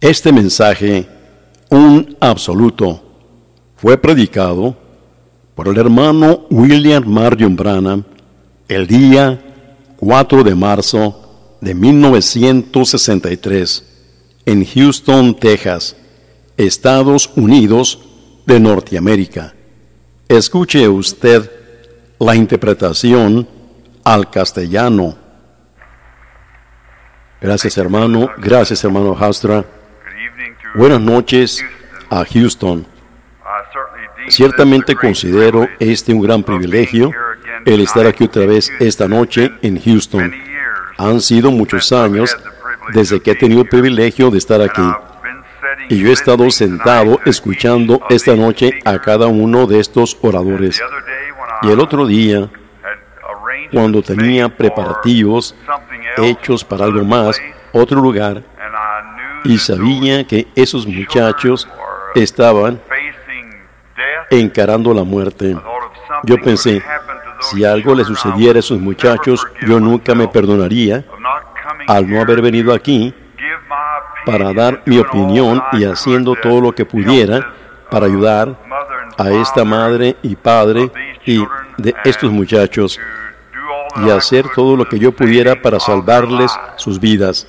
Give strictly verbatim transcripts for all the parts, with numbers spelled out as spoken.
Este mensaje, un absoluto, fue predicado por el hermano William Marion Branham el día cuatro de marzo de mil novecientos sesenta y tres en Houston, Texas, Estados Unidos de Norteamérica. Escuche usted la interpretación al castellano. Gracias, hermano. Gracias, hermano Hastra. Buenas noches a Houston. Ciertamente considero este un gran privilegio, el estar aquí otra vez esta noche en Houston. Han sido muchos años desde que he tenido el privilegio de estar aquí. Y yo he estado sentado escuchando esta noche a cada uno de estos oradores. Y el otro día, cuando tenía preparativos hechos para algo más, otro lugar, y sabía que esos muchachos estaban encarando la muerte, yo pensé, si algo le sucediera a esos muchachos, yo nunca me perdonaría al no haber venido aquí para dar mi opinión y haciendo todo lo que pudiera para ayudar a esta madre y padre y de estos muchachos y hacer todo lo que yo pudiera para salvarles sus vidas.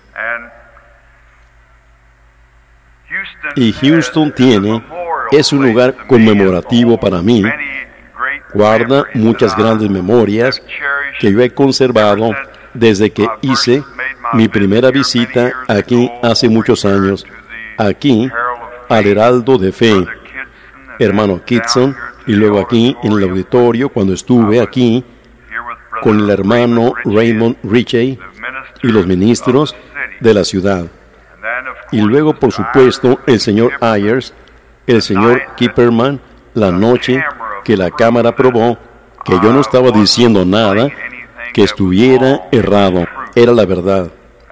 Y Houston tiene, es un lugar conmemorativo para mí, guarda muchas grandes memorias que yo he conservado desde que hice mi primera visita aquí hace muchos años, aquí al Heraldo de Fe, hermano Kitson, y luego aquí en el auditorio cuando estuve aquí con el hermano Raymond Ritchie y los ministros de la ciudad. Y luego, por supuesto, el señor Ayers, el señor Kipperman, la noche que la cámara probó que yo no estaba diciendo nada que estuviera errado, era la verdad.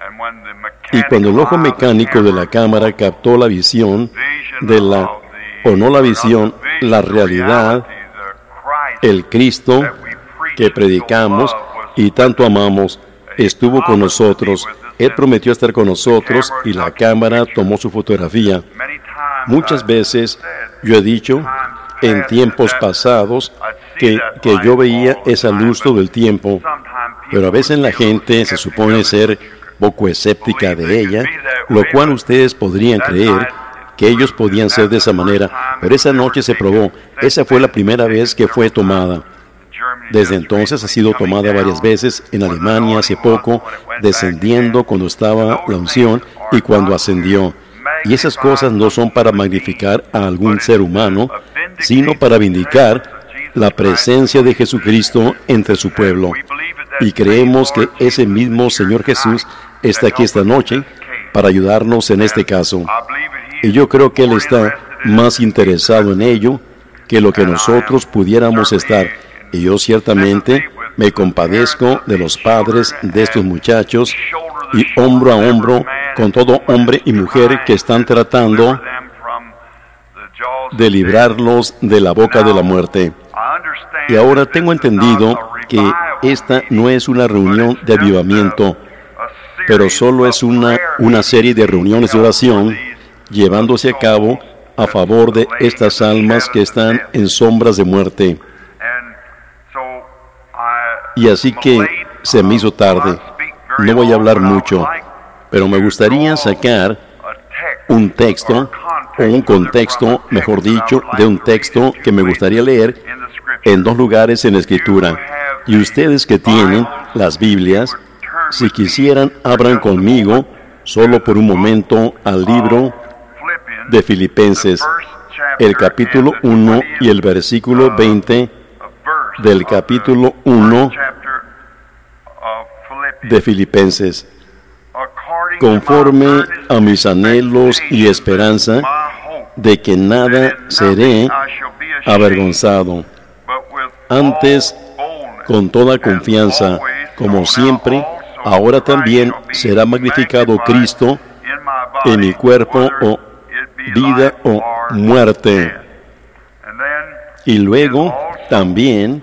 Y cuando el ojo mecánico de la cámara captó la visión de la, o no la visión, la realidad, el Cristo que predicamos y tanto amamos, estuvo con nosotros. Él prometió estar con nosotros y la cámara tomó su fotografía. Muchas veces yo he dicho en tiempos pasados que, que yo veía esa luz todo el tiempo, pero a veces la gente se supone ser poco escéptica de ella, lo cual ustedes podrían creer que ellos podían ser de esa manera, pero esa noche se probó. Esa fue la primera vez que fue tomada. Desde entonces ha sido tomada varias veces en Alemania hace poco, descendiendo cuando estaba la unción y cuando ascendió. Y esas cosas no son para magnificar a algún ser humano, sino para vindicar la presencia de Jesucristo entre su pueblo. Y creemos que ese mismo Señor Jesús está aquí esta noche para ayudarnos en este caso. Y yo creo que Él está más interesado en ello que lo que nosotros pudiéramos estar. Y yo ciertamente me compadezco de los padres de estos muchachos y hombro a hombro con todo hombre y mujer que están tratando de librarlos de la boca de la muerte. Y ahora tengo entendido que esta no es una reunión de avivamiento, pero solo es una, una serie de reuniones de oración llevándose a cabo a favor de estas almas que están en sombras de muerte. Y así que se me hizo tarde. No voy a hablar mucho, pero me gustaría sacar un texto, o un contexto, mejor dicho, de un texto que me gustaría leer en dos lugares en la Escritura. Y ustedes que tienen las Biblias, si quisieran, abran conmigo, solo por un momento, al libro de Filipenses, el capítulo uno y el versículo veinte del capítulo uno de Filipenses. Conforme a mis anhelos y esperanza de que nada seré avergonzado, antes con toda confianza, como siempre, ahora también será magnificado Cristo en mi cuerpo, o vida o muerte. Y luego también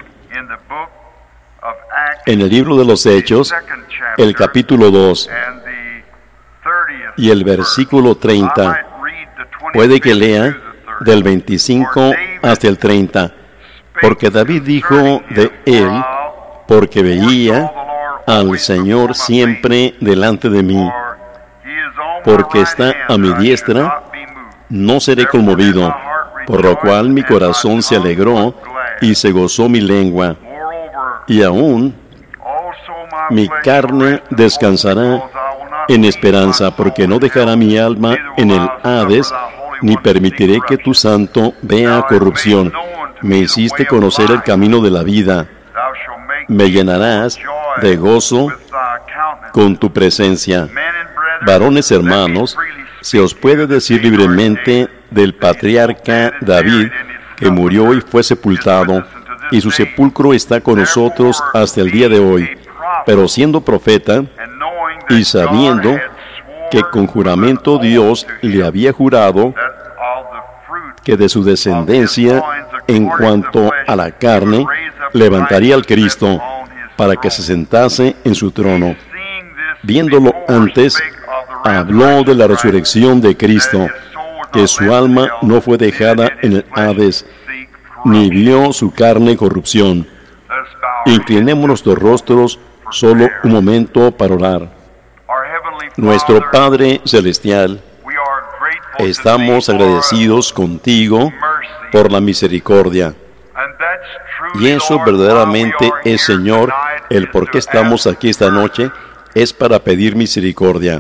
en el libro de los Hechos, el capítulo dos, y el versículo treinta. Puede que lea del veinticinco hasta el treinta, porque David dijo de él, porque veía al Señor siempre delante de mí, porque está a mi diestra, no seré conmovido, por lo cual mi corazón se alegró y se gozó mi lengua, y aún mi carne descansará en esperanza, porque no dejará mi alma en el Hades, ni permitiré que tu santo vea corrupción. Me hiciste conocer el camino de la vida, me llenarás de gozo con tu presencia. Varones hermanos, se os puede decir libremente del patriarca David, que murió y fue sepultado, y su sepulcro está con nosotros hasta el día de hoy. Pero siendo profeta, y sabiendo que con juramento Dios le había jurado que de su descendencia, en cuanto a la carne, levantaría al Cristo, para que se sentase en su trono. Viéndolo antes, habló de la resurrección de Cristo, que su alma no fue dejada en el Hades, ni vio su carne corrupción. Inclinemos nuestros rostros solo un momento para orar. Nuestro Padre Celestial, estamos agradecidos contigo por la misericordia. Y eso verdaderamente es, Señor, el por qué estamos aquí esta noche, es para pedir misericordia.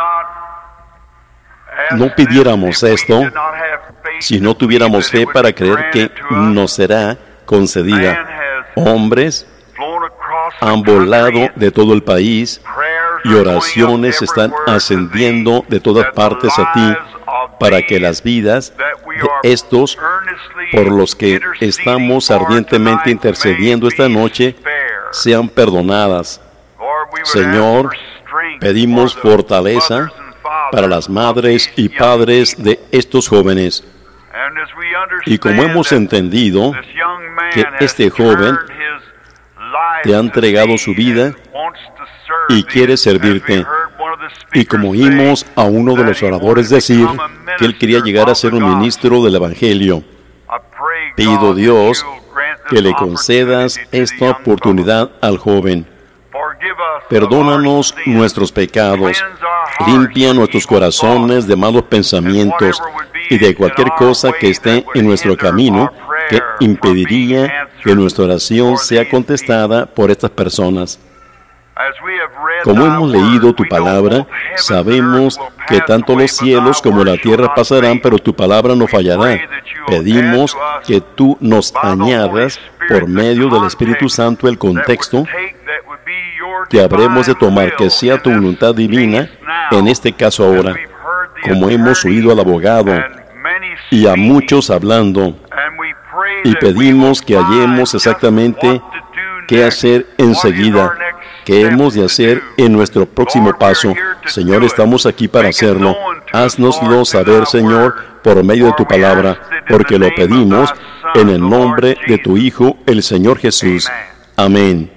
No pidiéramos esto si no tuviéramos fe para creer que nos será concedida. Hombres han volado de todo el país y oraciones están ascendiendo de todas partes a ti para que las vidas de estos por los que estamos ardientemente intercediendo esta noche sean perdonadas. Señor, pedimos fortaleza para las madres y padres de estos jóvenes. Y como hemos entendido que este joven te ha entregado su vida y quiere servirte, y como oímos a uno de los oradores decir que él quería llegar a ser un ministro del Evangelio, pido, Dios, que le concedas esta oportunidad al joven. Perdónanos nuestros pecados, limpia nuestros corazones de malos pensamientos y de cualquier cosa que esté en nuestro camino que impediría que nuestra oración sea contestada por estas personas. Como hemos leído tu palabra, sabemos que tanto los cielos como la tierra pasarán, pero tu palabra no fallará. Pedimos que tú nos añadas, por medio del Espíritu Santo, el contexto que habremos de tomar, que sea tu voluntad divina, en este caso ahora, como hemos oído al abogado y a muchos hablando, y pedimos que hallemos exactamente qué hacer enseguida, qué hemos de hacer en nuestro próximo paso. Señor, estamos aquí para hacerlo. Haznoslo saber, Señor, por medio de tu palabra, porque lo pedimos en el nombre de tu Hijo, el Señor Jesús. Amén.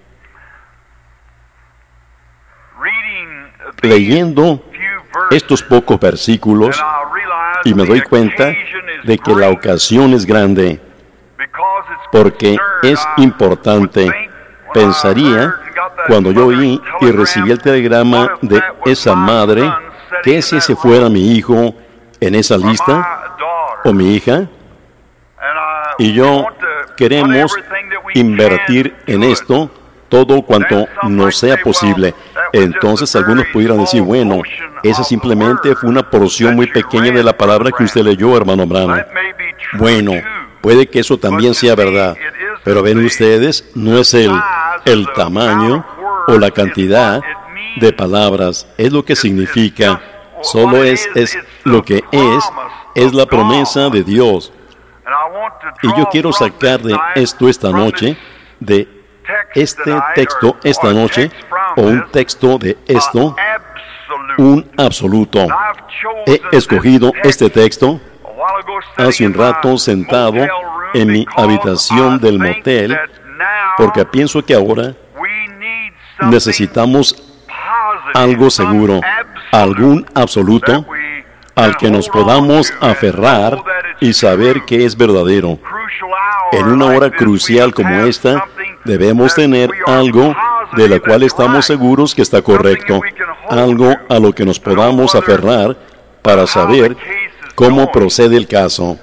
Leyendo estos pocos versículos, y me doy cuenta de que la ocasión es grande, porque es importante. Pensaría, cuando yo oí y recibí el telegrama de esa madre, que si ese fuera mi hijo en esa lista, o mi hija, y yo queremos invertir en esto todo cuanto nos sea posible. Entonces algunos pudieran decir, bueno, esa simplemente fue una porción muy pequeña de la palabra que usted leyó, hermano Branham. Bueno, puede que eso también sea verdad, pero ven ustedes, no es el, el tamaño o la cantidad de palabras, es lo que significa, solo es, es lo que es, es la promesa de Dios. Y yo quiero sacar de esto esta noche, de este texto esta noche, o un texto de esto, un absoluto. He escogido este texto hace un rato sentado en mi habitación del motel, porque pienso que ahora necesitamos algo seguro, algún absoluto al que nos podamos aferrar y saber que es verdadero. En una hora crucial como esta, debemos tener algo de lo cual estamos seguros que está correcto, algo a lo que nos podamos aferrar para saber cómo procede el caso.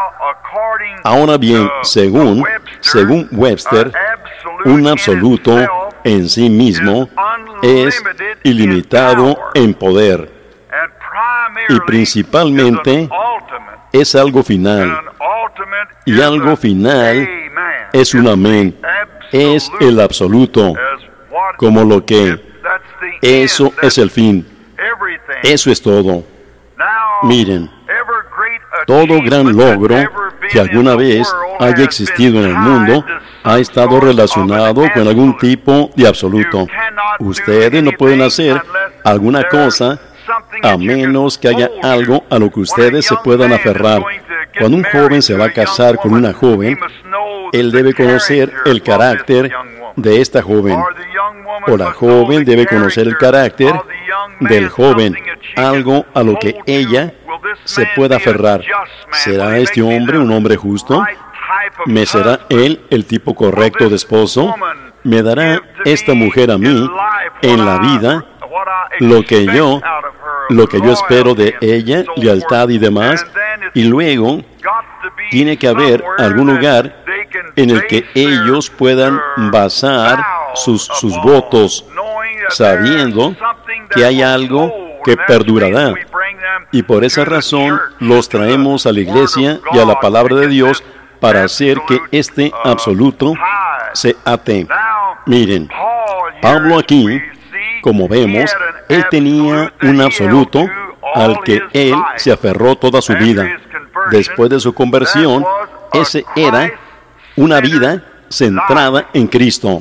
Ahora bien, según, según Webster, un absoluto en sí mismo es ilimitado en poder y principalmente es algo final. Y algo final es un amén, es el absoluto, como lo que, eso es el fin, eso es todo. Miren, todo gran logro que alguna vez haya existido en el mundo ha estado relacionado con algún tipo de absoluto. Ustedes no pueden hacer alguna cosa a menos que haya algo a lo que ustedes se puedan aferrar. Cuando un joven se va a casar con una joven, él debe conocer el carácter de esta joven, o la joven debe conocer el carácter del joven, algo a lo que ella se pueda aferrar. ¿Será este hombre un hombre justo? ¿Me será él el tipo correcto de esposo? ¿Me dará esta mujer a mí en la vida lo que yo, lo que yo espero de ella, lealtad y demás? Y luego tiene que haber algún lugar en el que ellos puedan basar sus, sus votos, sabiendo que hay algo que perdurará. Y por esa razón los traemos a la iglesia y a la palabra de Dios para hacer que este absoluto se ate. Miren, Pablo aquí, como vemos, él tenía un absoluto al que él se aferró toda su vida. Después de su conversión, ese era una vida centrada en Cristo.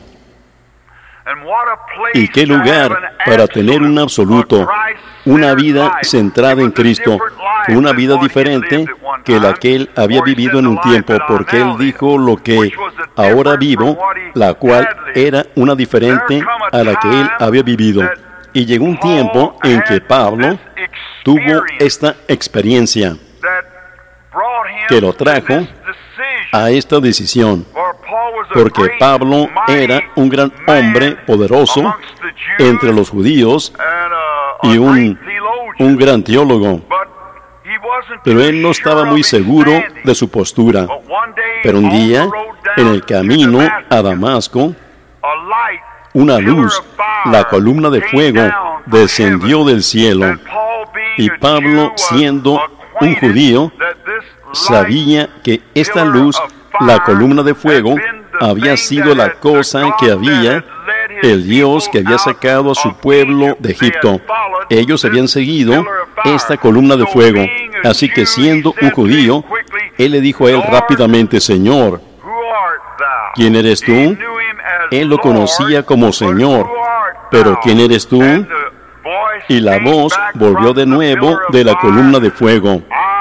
¿Y qué lugar para tener un absoluto, una vida centrada en Cristo, una vida diferente que la que él había vivido en un tiempo? Porque él dijo lo que ahora vivo, la cual era una diferente a la que él había vivido. Y llegó un tiempo en que Pablo tuvo esta experiencia que lo trajo a esta decisión, porque Pablo era un gran hombre poderoso entre los judíos y un, un gran teólogo, pero él no estaba muy seguro de su postura. Pero un día, en el camino a Damasco, una luz, la columna de fuego, descendió del cielo, y Pablo, siendo un judío, sabía que esta luz, la columna de fuego, había sido la cosa que había, el Dios que había sacado a su pueblo de Egipto. Ellos habían seguido esta columna de fuego. Así que siendo un judío, él le dijo a él rápidamente: Señor, ¿quién eres tú? Él lo conocía como Señor, pero ¿quién eres tú? Y la voz volvió de nuevo de la columna de fuego: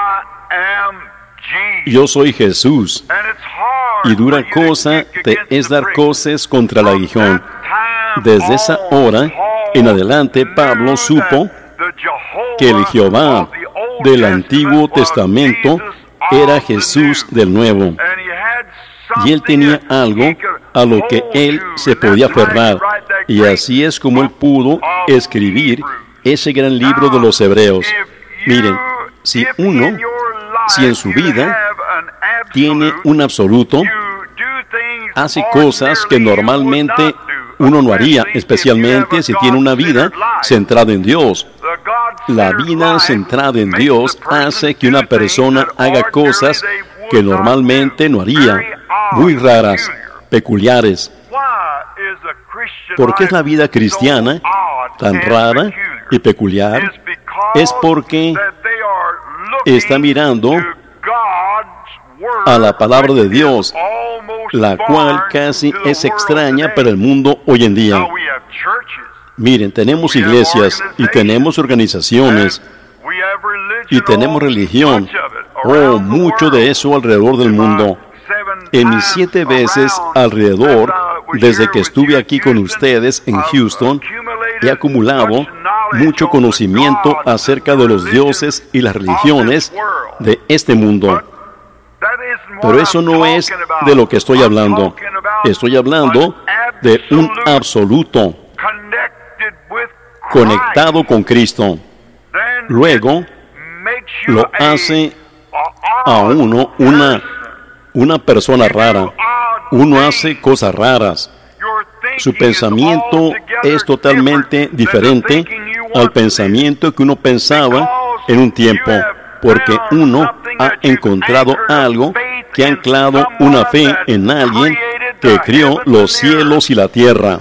Yo soy Jesús. Y dura cosa te es dar coces contra el aguijón. Desde esa hora en adelante, Pablo supo que el Jehová del Antiguo Testamento era Jesús del Nuevo. Y él tenía algo a lo que él se podía aferrar. Y así es como él pudo escribir ese gran libro de los Hebreos. Miren, si uno, si en su vida tiene un absoluto, hace cosas que normalmente uno no haría, especialmente si tiene una vida centrada en Dios. La vida centrada en Dios hace que una persona haga cosas que normalmente no haría, muy raras, peculiares. ¿Por qué es la vida cristiana tan rara y peculiar? Es porque está mirando a la palabra de Dios, la cual casi es extraña para el mundo hoy en día. Miren, tenemos iglesias y tenemos organizaciones y tenemos religión. Oh, mucho de eso alrededor del mundo. En mis siete veces alrededor, desde que estuve aquí con ustedes en Houston, he acumulado mucho conocimiento acerca de los dioses y las religiones de este mundo. Pero eso no es de lo que estoy hablando. Estoy hablando de un absoluto conectado con Cristo. Luego lo hace a uno una, una persona rara. Uno hace cosas raras. Su pensamiento es totalmente diferente al pensamiento que uno pensaba en un tiempo, porque uno ha encontrado algo que ha anclado una fe en alguien que crió los cielos y la tierra,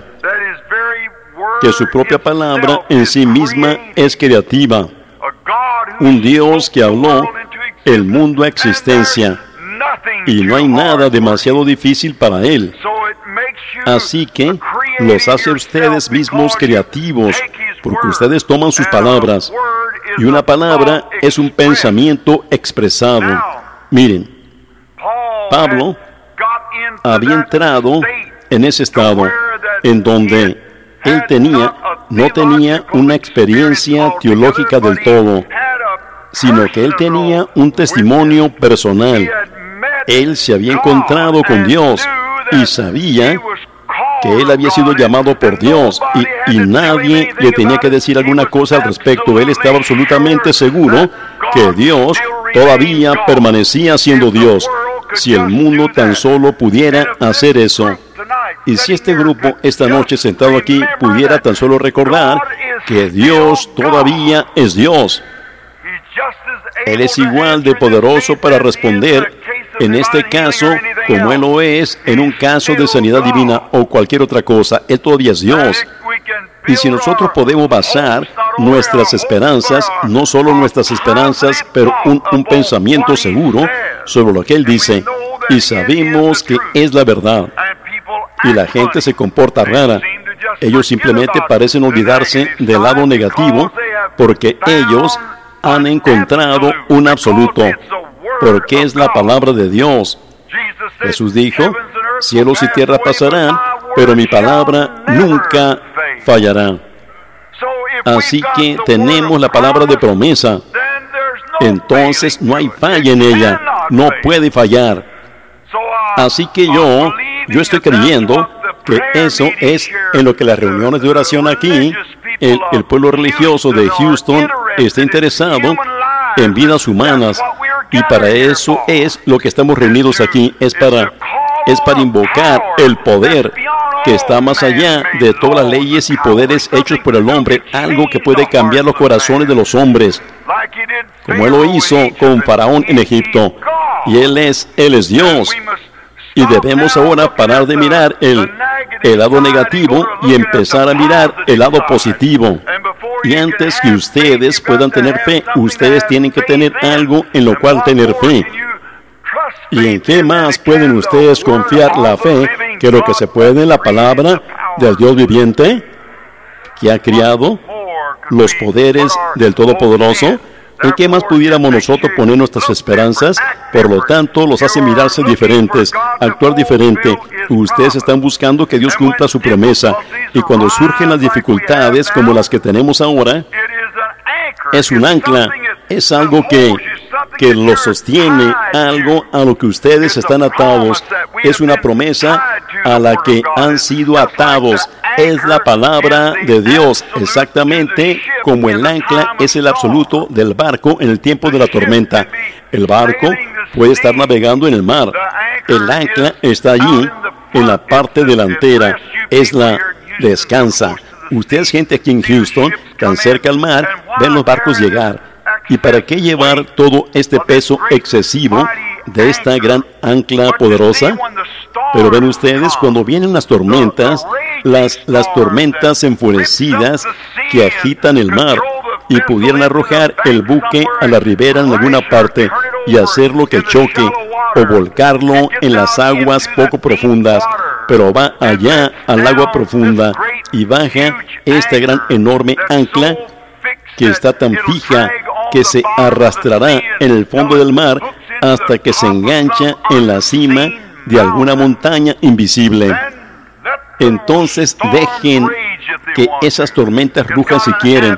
que su propia palabra en sí misma es creativa, un Dios que habló el mundo a existencia, y no hay nada demasiado difícil para Él. Así que los hace ustedes mismos creativos, porque ustedes toman sus palabras, y una palabra es un pensamiento expresado. Miren, Pablo había entrado en ese estado en donde él tenía, no tenía una experiencia teológica del todo, sino que él tenía un testimonio personal. Él se había encontrado con Dios y sabía que él había sido llamado por Dios y, y nadie le tenía que decir alguna cosa al respecto. Él estaba absolutamente seguro que Dios todavía permanecía siendo Dios, si el mundo tan solo pudiera hacer eso. Y si este grupo esta noche sentado aquí pudiera tan solo recordar que Dios todavía es Dios. Él es igual de poderoso para responder en este caso como Él lo es en un caso de sanidad divina o cualquier otra cosa. Él todavía es Dios. Y si nosotros podemos basar nuestras esperanzas, no solo nuestras esperanzas, pero un, un pensamiento seguro sobre lo que Él dice, y sabemos que es la verdad, y la gente se comporta rara, ellos simplemente parecen olvidarse del lado negativo porque ellos han encontrado un absoluto, porque es la palabra de Dios. Jesús dijo, cielos y tierra pasarán, pero mi palabra nunca fallará. Así que tenemos la palabra de promesa. Entonces no hay falla en ella, no puede fallar. Así que yo, yo estoy creyendo que eso es en lo que las reuniones de oración aquí, el, el pueblo religioso de Houston está interesado en vidas humanas, y para eso es lo que estamos reunidos aquí, es para, es para invocar el poder que está más allá de todas las leyes y poderes hechos por el hombre, algo que puede cambiar los corazones de los hombres, como Él lo hizo con Faraón en Egipto, y Él es, Él es Dios. Y debemos ahora parar de mirar el, el lado negativo y empezar a mirar el lado positivo. Y antes que ustedes puedan tener fe, ustedes tienen que tener algo en lo cual tener fe. ¿Y en qué más pueden ustedes confiar la fe que lo que se puede en la palabra del Dios viviente, que ha criado los poderes del Todopoderoso? ¿En qué más pudiéramos nosotros poner nuestras esperanzas? Por lo tanto, los hace mirarse diferentes, actuar diferente. Ustedes están buscando que Dios cumpla su promesa. Y cuando surgen las dificultades como las que tenemos ahora, es un ancla, es algo que, que los sostiene, algo a lo que ustedes están atados. Es una promesa a la que han sido atados. Es la palabra de Dios, exactamente como el ancla es el absoluto del barco en el tiempo de la tormenta. El barco puede estar navegando en el mar. El ancla está allí, en la parte delantera. Es la descansa. Ustedes, gente aquí en Houston, tan cerca al mar, ven los barcos llegar. ¿Y para qué llevar todo este peso excesivo de esta gran ancla poderosa? Pero ven ustedes, cuando vienen las tormentas, las, las tormentas enfurecidas que agitan el mar y pudieran arrojar el buque a la ribera en alguna parte y hacerlo que choque o volcarlo en las aguas poco profundas, pero va allá al agua profunda y baja esta gran enorme ancla que está tan fija que se arrastrará en el fondo del mar hasta que se engancha en la cima de alguna montaña invisible. Entonces dejen que esas tormentas rujan si quieren,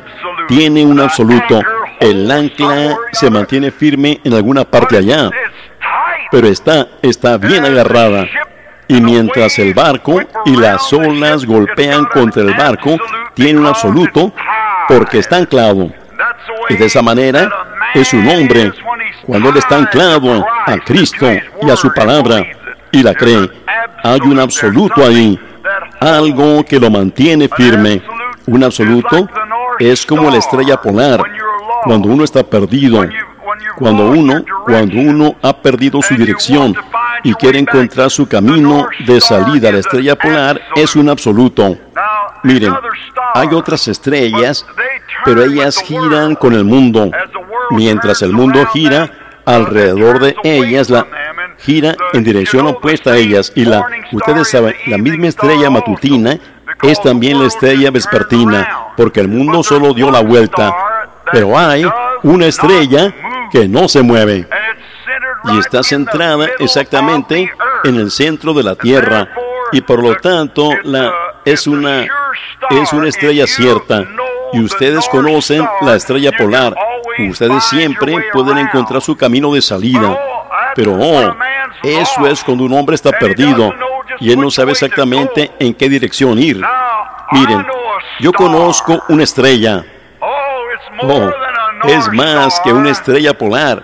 tiene un absoluto. El ancla se mantiene firme en alguna parte allá, pero está, está bien agarrada. Y mientras el barco y las olas golpean contra el barco, tiene un absoluto porque está anclado. Y de esa manera es un hombre cuando él está anclado a Cristo y a su palabra y la cree. Hay un absoluto ahí, algo que lo mantiene firme. Un absoluto es como la estrella polar cuando uno está perdido. Cuando uno, cuando uno ha perdido su dirección y quiere encontrar su camino de salida a la estrella polar, es un absoluto. Miren, hay otras estrellas, pero ellas giran con el mundo. Mientras el mundo gira alrededor de ellas, la gira en dirección opuesta a ellas. Y la, ustedes saben, la misma estrella matutina es también la estrella vespertina, porque el mundo solo dio la vuelta. Pero hay una estrella que no se mueve y está centrada exactamente en el centro de la Tierra, y por lo tanto la, es, una, es una estrella cierta. Y ustedes conocen la estrella polar. Ustedes siempre pueden encontrar su camino de salida. Pero oh, eso es cuando un hombre está perdido y él no sabe exactamente en qué dirección ir. Miren, yo conozco una estrella. Oh, es más que una estrella polar.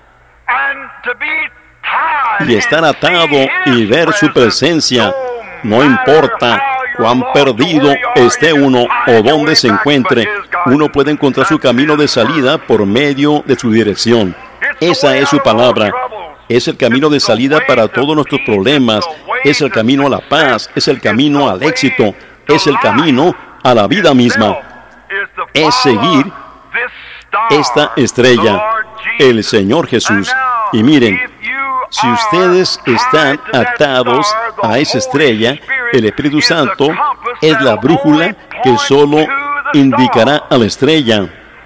Y estar atado y ver su presencia, no importa cuán perdido esté uno o dónde se encuentre, uno puede encontrar su camino de salida por medio de su dirección. Esa es su palabra. Es el camino de salida para todos nuestros problemas. Es el camino a la paz. Es el camino al éxito. Es el camino a la vida misma. Es seguir esta estrella, el Señor Jesús. Y miren, si ustedes están atados a esa estrella, el Espíritu Santo es la brújula que solo indicará a la estrella.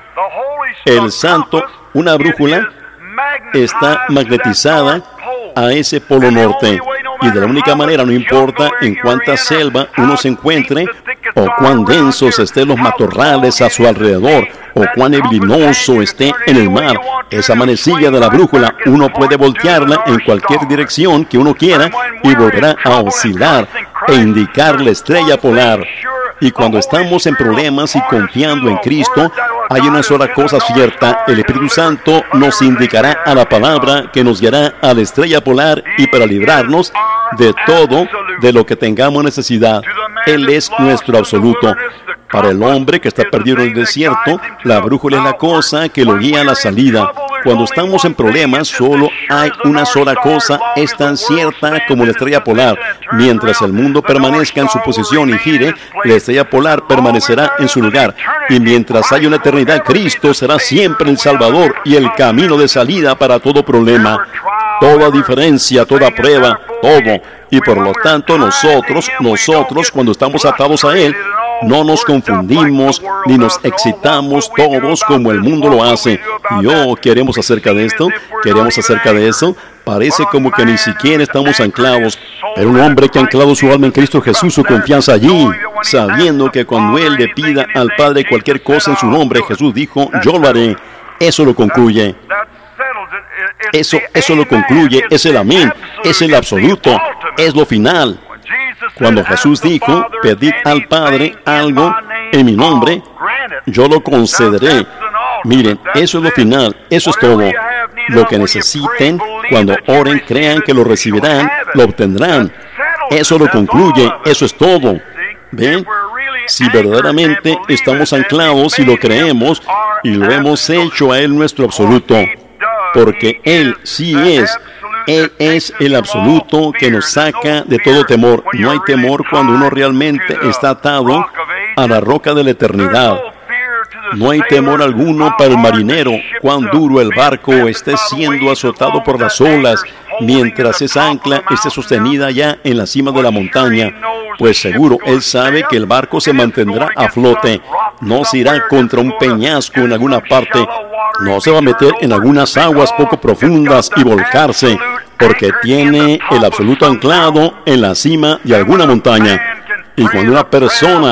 El Santo, una brújula, está magnetizada a ese polo norte. Y de la única manera, no importa en cuánta selva uno se encuentre, o cuán densos estén los matorrales a su alrededor, o cuán neblinoso esté en el mar, esa manecilla de la brújula, uno puede voltearla en cualquier dirección que uno quiera y volverá a oscilar e indicar la estrella polar. Y cuando estamos en problemas y confiando en Cristo, hay una sola cosa cierta: el Espíritu Santo nos indicará a la palabra que nos guiará a la estrella polar, y para librarnos de todo de lo que tengamos necesidad. Él es nuestro absoluto. Para el hombre que está perdido en el desierto, la brújula es la cosa que lo guía a la salida. Cuando estamos en problemas, solo hay una sola cosa, es tan cierta como la estrella polar. Mientras el mundo permanezca en su posición y gire, la estrella polar permanecerá en su lugar. Y mientras haya una eternidad, Cristo será siempre el Salvador y el camino de salida para todo problema, toda diferencia, toda prueba, todo. Y por lo tanto, nosotros, nosotros, cuando estamos atados a Él, no nos confundimos ni nos excitamos todos como el mundo lo hace. Y oh, queremos acerca de esto, queremos acerca de eso. Parece como que ni siquiera estamos anclados. Pero un hombre que ha anclado su alma en Cristo Jesús, su confianza allí, sabiendo que cuando Él le pida al Padre cualquier cosa en su nombre, Jesús dijo, yo lo haré. Eso lo concluye. Eso, eso lo concluye, es el amén, es el absoluto, es lo final. Cuando Jesús dijo, pedid al Padre algo en mi nombre, yo lo concederé. Miren, eso es lo final, eso es todo. Lo que necesiten, cuando oren, crean que lo recibirán, lo obtendrán. Eso lo concluye, eso es todo. ¿Ven? Si verdaderamente estamos anclados y lo creemos y lo hemos hecho a Él nuestro absoluto, porque Él sí es, Él es el absoluto que nos saca de todo temor. No hay temor cuando uno realmente está atado a la roca de la eternidad. No hay temor alguno para el marinero, cuán duro el barco esté siendo azotado por las olas, mientras esa ancla esté sostenida ya en la cima de la montaña. Pues seguro, él sabe que el barco se mantendrá a flote, no se irá contra un peñasco en alguna parte, no se va a meter en algunas aguas poco profundas y volcarse, porque tiene el absoluto anclado en la cima de alguna montaña. Y cuando una persona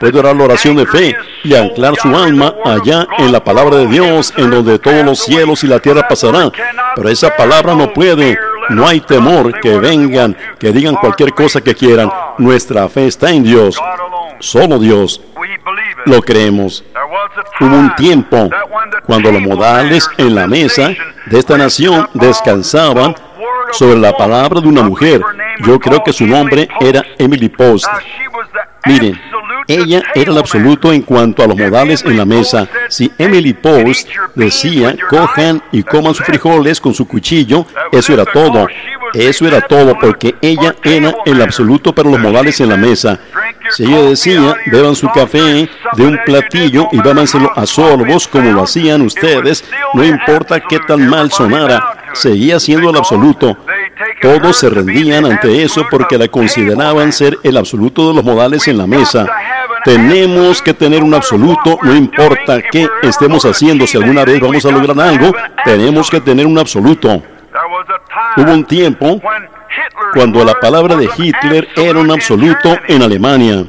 puede orar la oración de fe y anclar su alma allá en la palabra de Dios, en donde todos los cielos y la tierra pasarán. Pero esa palabra no puede, no hay temor que vengan, que digan cualquier cosa que quieran. Nuestra fe está en Dios, solo Dios. Lo creemos. Hubo un tiempo cuando los modales en la mesa de esta nación descansaban sobre la palabra de una mujer. Yo creo que su nombre era Emily Post. Miren, ella era el absoluto en cuanto a los modales en la mesa. Si Emily Post decía, cojan y coman sus frijoles con su cuchillo, eso era todo. Eso era todo, porque ella era el absoluto para los modales en la mesa. Si ella decía, beban su café de un platillo y bébanselo a sorbos como lo hacían ustedes, no importa qué tan mal sonara, seguía siendo el absoluto. Todos se rendían ante eso porque la consideraban ser el absoluto de los modales en la mesa. Tenemos que tener un absoluto, no importa qué estemos haciendo. Si alguna vez vamos a lograr algo, tenemos que tener un absoluto. Hubo un tiempo cuando la palabra de Hitler era un absoluto en Alemania.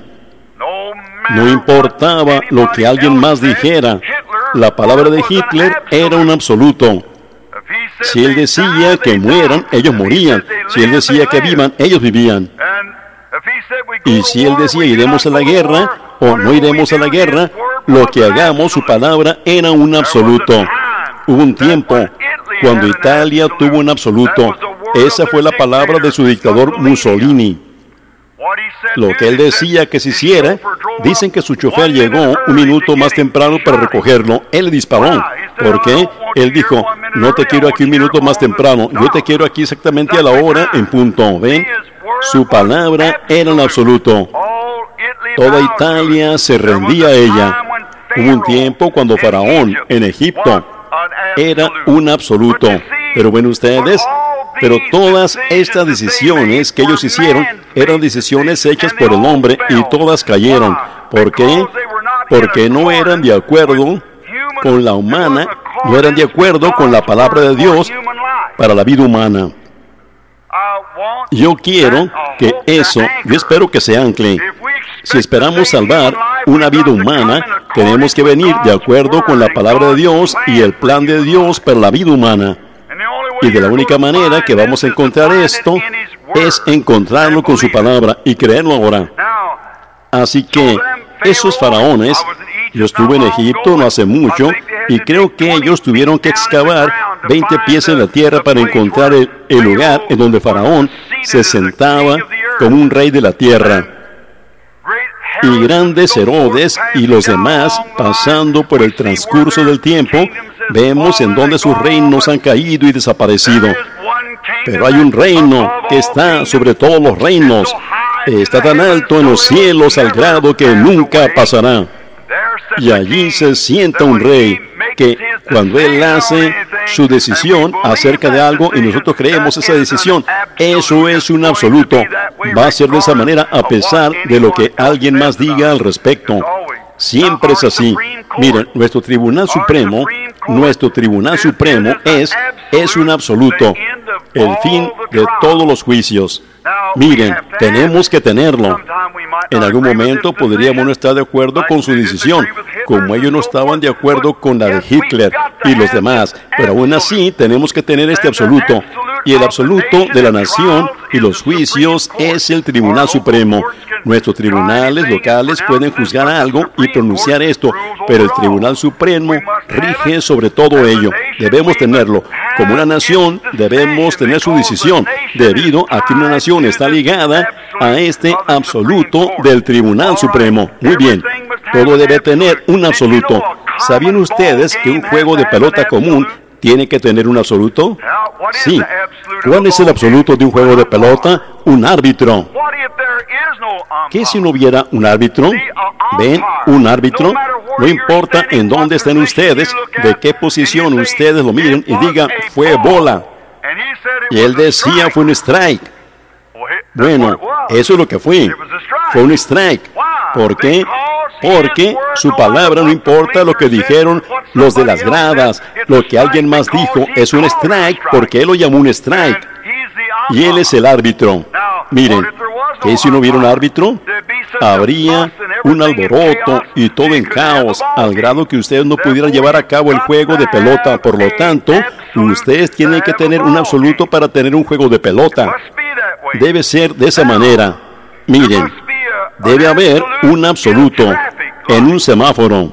No importaba lo que alguien más dijera, la palabra de Hitler era un absoluto. Si él decía que mueran, ellos morían. Si él decía que vivan, ellos vivían. Y si él decía iremos a la guerra o no iremos a la guerra, lo que hagamos, su palabra era un absoluto. Hubo un tiempo cuando Italia tuvo un absoluto. Esa fue la palabra de su dictador Mussolini. Lo que él decía que se hiciera, dicen que su chofer llegó un minuto más temprano para recogerlo. Él le disparó. ¿Por qué? Él dijo, no te quiero aquí un minuto más temprano, yo te quiero aquí exactamente a la hora en punto. ¿Ven? Su palabra era en absoluto. Toda Italia se rendía a ella. Hubo un tiempo cuando Faraón en Egipto era un absoluto. Pero ven ustedes, pero todas estas decisiones que ellos hicieron eran decisiones hechas por el hombre y todas cayeron. ¿Por qué? Porque no eran de acuerdo con la humana, no eran de acuerdo con la palabra de Dios para la vida humana. Yo quiero que eso, yo espero que se ancle. Si esperamos salvar una vida humana, tenemos que venir de acuerdo con la palabra de Dios y el plan de Dios para la vida humana. Y de la única manera que vamos a encontrar esto es encontrarlo con su palabra y creerlo ahora. Así que esos faraones, yo estuve en Egipto no hace mucho y creo que ellos tuvieron que excavar veinte pies en la tierra para encontrar el, el lugar en donde Faraón se sentaba como un rey de la tierra. Y grandes Herodes y los demás, pasando por el transcurso del tiempo, vemos en donde sus reinos han caído y desaparecido. Pero hay un reino que está sobre todos los reinos. Está tan alto en los cielos al grado que nunca pasará. Y allí se sienta un rey que cuando él hace su decisión acerca de algo y nosotros creemos esa decisión, eso es un absoluto. Va a ser de esa manera a pesar de lo que alguien más diga al respecto. Siempre es así. Miren, nuestro Tribunal Supremo, nuestro Tribunal Supremo es, es un absoluto. El fin de todos los juicios. Miren, tenemos que tenerlo. En algún momento podríamos no estar de acuerdo con su decisión, como ellos no estaban de acuerdo con la de Hitler y los demás, pero aún así tenemos que tener este absoluto. Y el absoluto de la nación y los juicios es el Tribunal Supremo. Nuestros tribunales locales pueden juzgar algo y pronunciar esto, pero el Tribunal Supremo rige sobre todo ello. Debemos tenerlo. Como una nación, debemos tener su decisión, debido a que una nación está ligada a este absoluto del Tribunal Supremo. Muy bien, todo debe tener un absoluto. ¿Sabían ustedes que un juego de pelota común tiene que tener un absoluto? Sí. ¿Cuál es el absoluto de un juego de pelota? Un árbitro. ¿Qué si no hubiera un árbitro? ¿Ven? Un árbitro. No importa en dónde estén ustedes, de qué posición ustedes lo miren y digan, fue bola. Y él decía, fue un strike. Bueno, eso es lo que fue. Fue un strike. ¿Por qué? Porque su palabra no importa lo que dijeron los de las gradas. Lo que alguien más dijo es un strike porque él lo llamó un strike. Y él es el árbitro. Miren, ¿qué si no hubiera un árbitro? habría un alboroto y todo en caos, al grado que ustedes no pudieran llevar a cabo el juego de pelota. Por lo tanto, ustedes tienen que tener un absoluto para tener un juego de pelota. Debe ser de esa manera. Miren, debe haber un absoluto en un semáforo.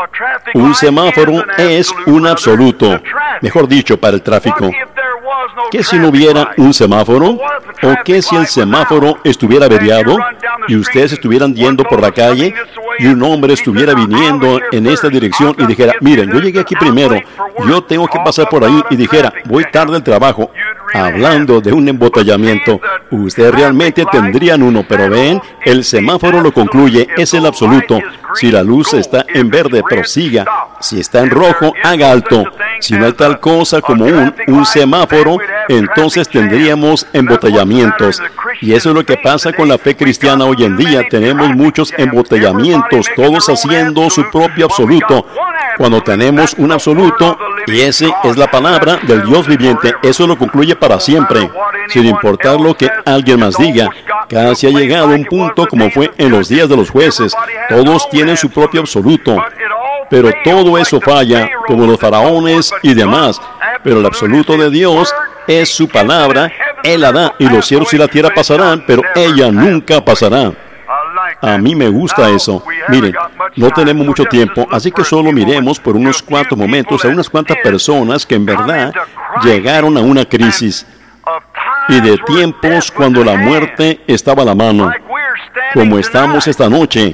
Un semáforo es un absoluto, mejor dicho, para el tráfico. ¿Qué si no hubiera un semáforo? ¿O qué si el semáforo estuviera averiado y ustedes estuvieran yendo por la calle y un hombre estuviera viniendo en esta dirección y dijera, miren, yo llegué aquí primero, yo tengo que pasar por ahí, y dijera, voy tarde al trabajo? Hablando de un embotellamiento, ustedes realmente tendrían uno, pero ven, el semáforo lo concluye, es el absoluto. Si la luz está en verde, prosiga. Si está en rojo, haga alto. Si no hay tal cosa como un, un semáforo, entonces tendríamos embotellamientos. Y eso es lo que pasa con la fe cristiana hoy en día. Tenemos muchos embotellamientos, todos haciendo su propio absoluto. Cuando tenemos un absoluto, y ese es la palabra del Dios viviente, eso lo concluye para siempre, sin importar lo que alguien más diga. Casi ha llegado a un punto como fue en los días de los jueces. Todos tienen su propio absoluto, pero todo eso falla, como los faraones y demás. Pero el absoluto de Dios es su palabra. Él la da, y los cielos y la tierra pasarán, pero ella nunca pasará. A mí me gusta eso. Miren, no tenemos mucho tiempo, así que solo miremos por unos cuantos momentos a unas cuantas personas que en verdad llegaron a una crisis, y de tiempos cuando la muerte estaba a la mano, como estamos esta noche.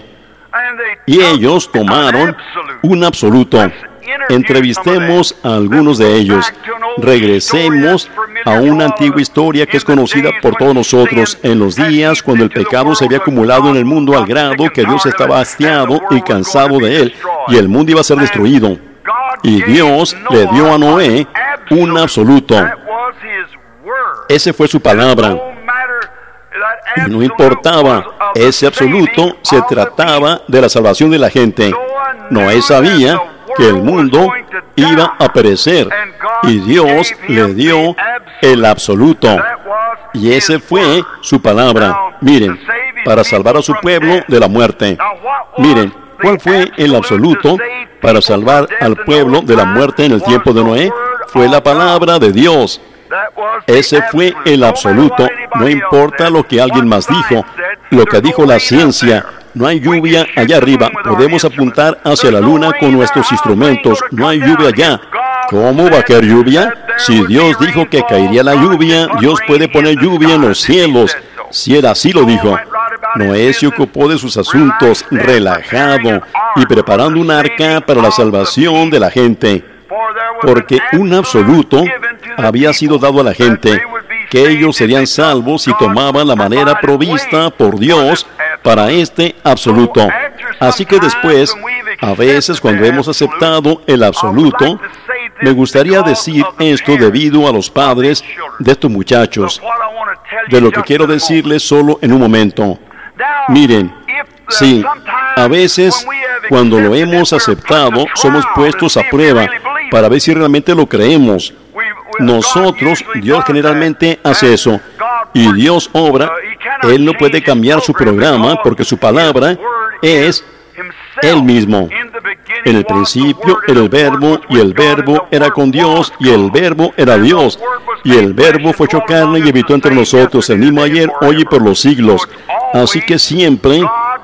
Y ellos tomaron un absoluto. Entrevistemos a algunos de ellos. Regresemos a una antigua historia que es conocida por todos nosotros, en los días cuando el pecado se había acumulado en el mundo al grado que Dios estaba hastiado y cansado de él, y el mundo iba a ser destruido. Y Dios le dio a Noé un absoluto. Ese fue su palabra. Y no importaba, ese absoluto se trataba de la salvación de la gente. Noé sabía que el mundo iba a perecer, y Dios le dio el absoluto. Y ese fue su palabra. Miren, para salvar a su pueblo de la muerte. Miren, ¿cuál fue el absoluto para salvar al pueblo de la muerte en el tiempo de Noé? Fue la palabra de Dios. Ese fue el absoluto. No importa lo que alguien más dijo, lo que dijo la ciencia. No hay lluvia allá arriba. Podemos apuntar hacia la luna con nuestros instrumentos. No hay lluvia allá. ¿Cómo va a caer lluvia? Si Dios dijo que caería la lluvia, Dios puede poner lluvia en los cielos. Si Él así lo dijo. Noé se ocupó de sus asuntos, relajado y preparando un arca para la salvación de la gente. Porque un absoluto había sido dado a la gente, que ellos serían salvos si tomaban la manera provista por Dios para este absoluto. Así que después, a veces cuando hemos aceptado el absoluto, me gustaría decir esto debido a los padres de estos muchachos, de lo que quiero decirles solo en un momento. Miren, sí, a veces cuando lo hemos aceptado, somos puestos a prueba para ver si realmente lo creemos. Nosotros, Dios generalmente hace eso, y Dios obra. Él no puede cambiar su programa porque su palabra es Él mismo. En el principio era el Verbo, y el Verbo era con Dios, y el Verbo era Dios, y el Verbo fue hecho carne y habitó entre nosotros, el mismo ayer, hoy y por los siglos. Así que siempre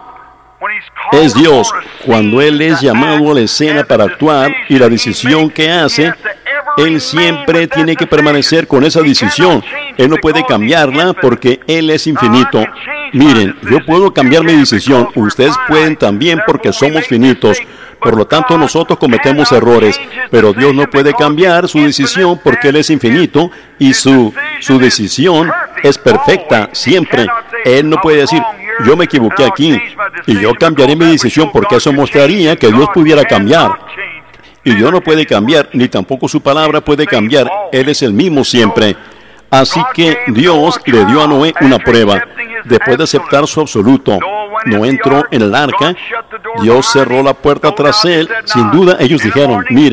es Dios. Cuando Él es llamado a la escena para actuar, y la decisión que hace, Él siempre tiene que permanecer con esa decisión. Él no puede cambiarla porque Él es infinito. Miren, yo puedo cambiar mi decisión. Ustedes pueden también porque somos finitos. Por lo tanto, nosotros cometemos errores. Pero Dios no puede cambiar su decisión porque Él es infinito y su, su decisión es perfecta siempre. Él no puede decir, yo me equivoqué aquí y yo cambiaré mi decisión porque eso mostraría que Dios pudiera cambiar. Y Dios no puede cambiar, ni tampoco su palabra puede cambiar. Él es el mismo siempre. Así que Dios le dio a Noé una prueba. Después de aceptar su absoluto, no entró en el arca. Dios cerró la puerta tras él. Sin duda ellos dijeron, miren,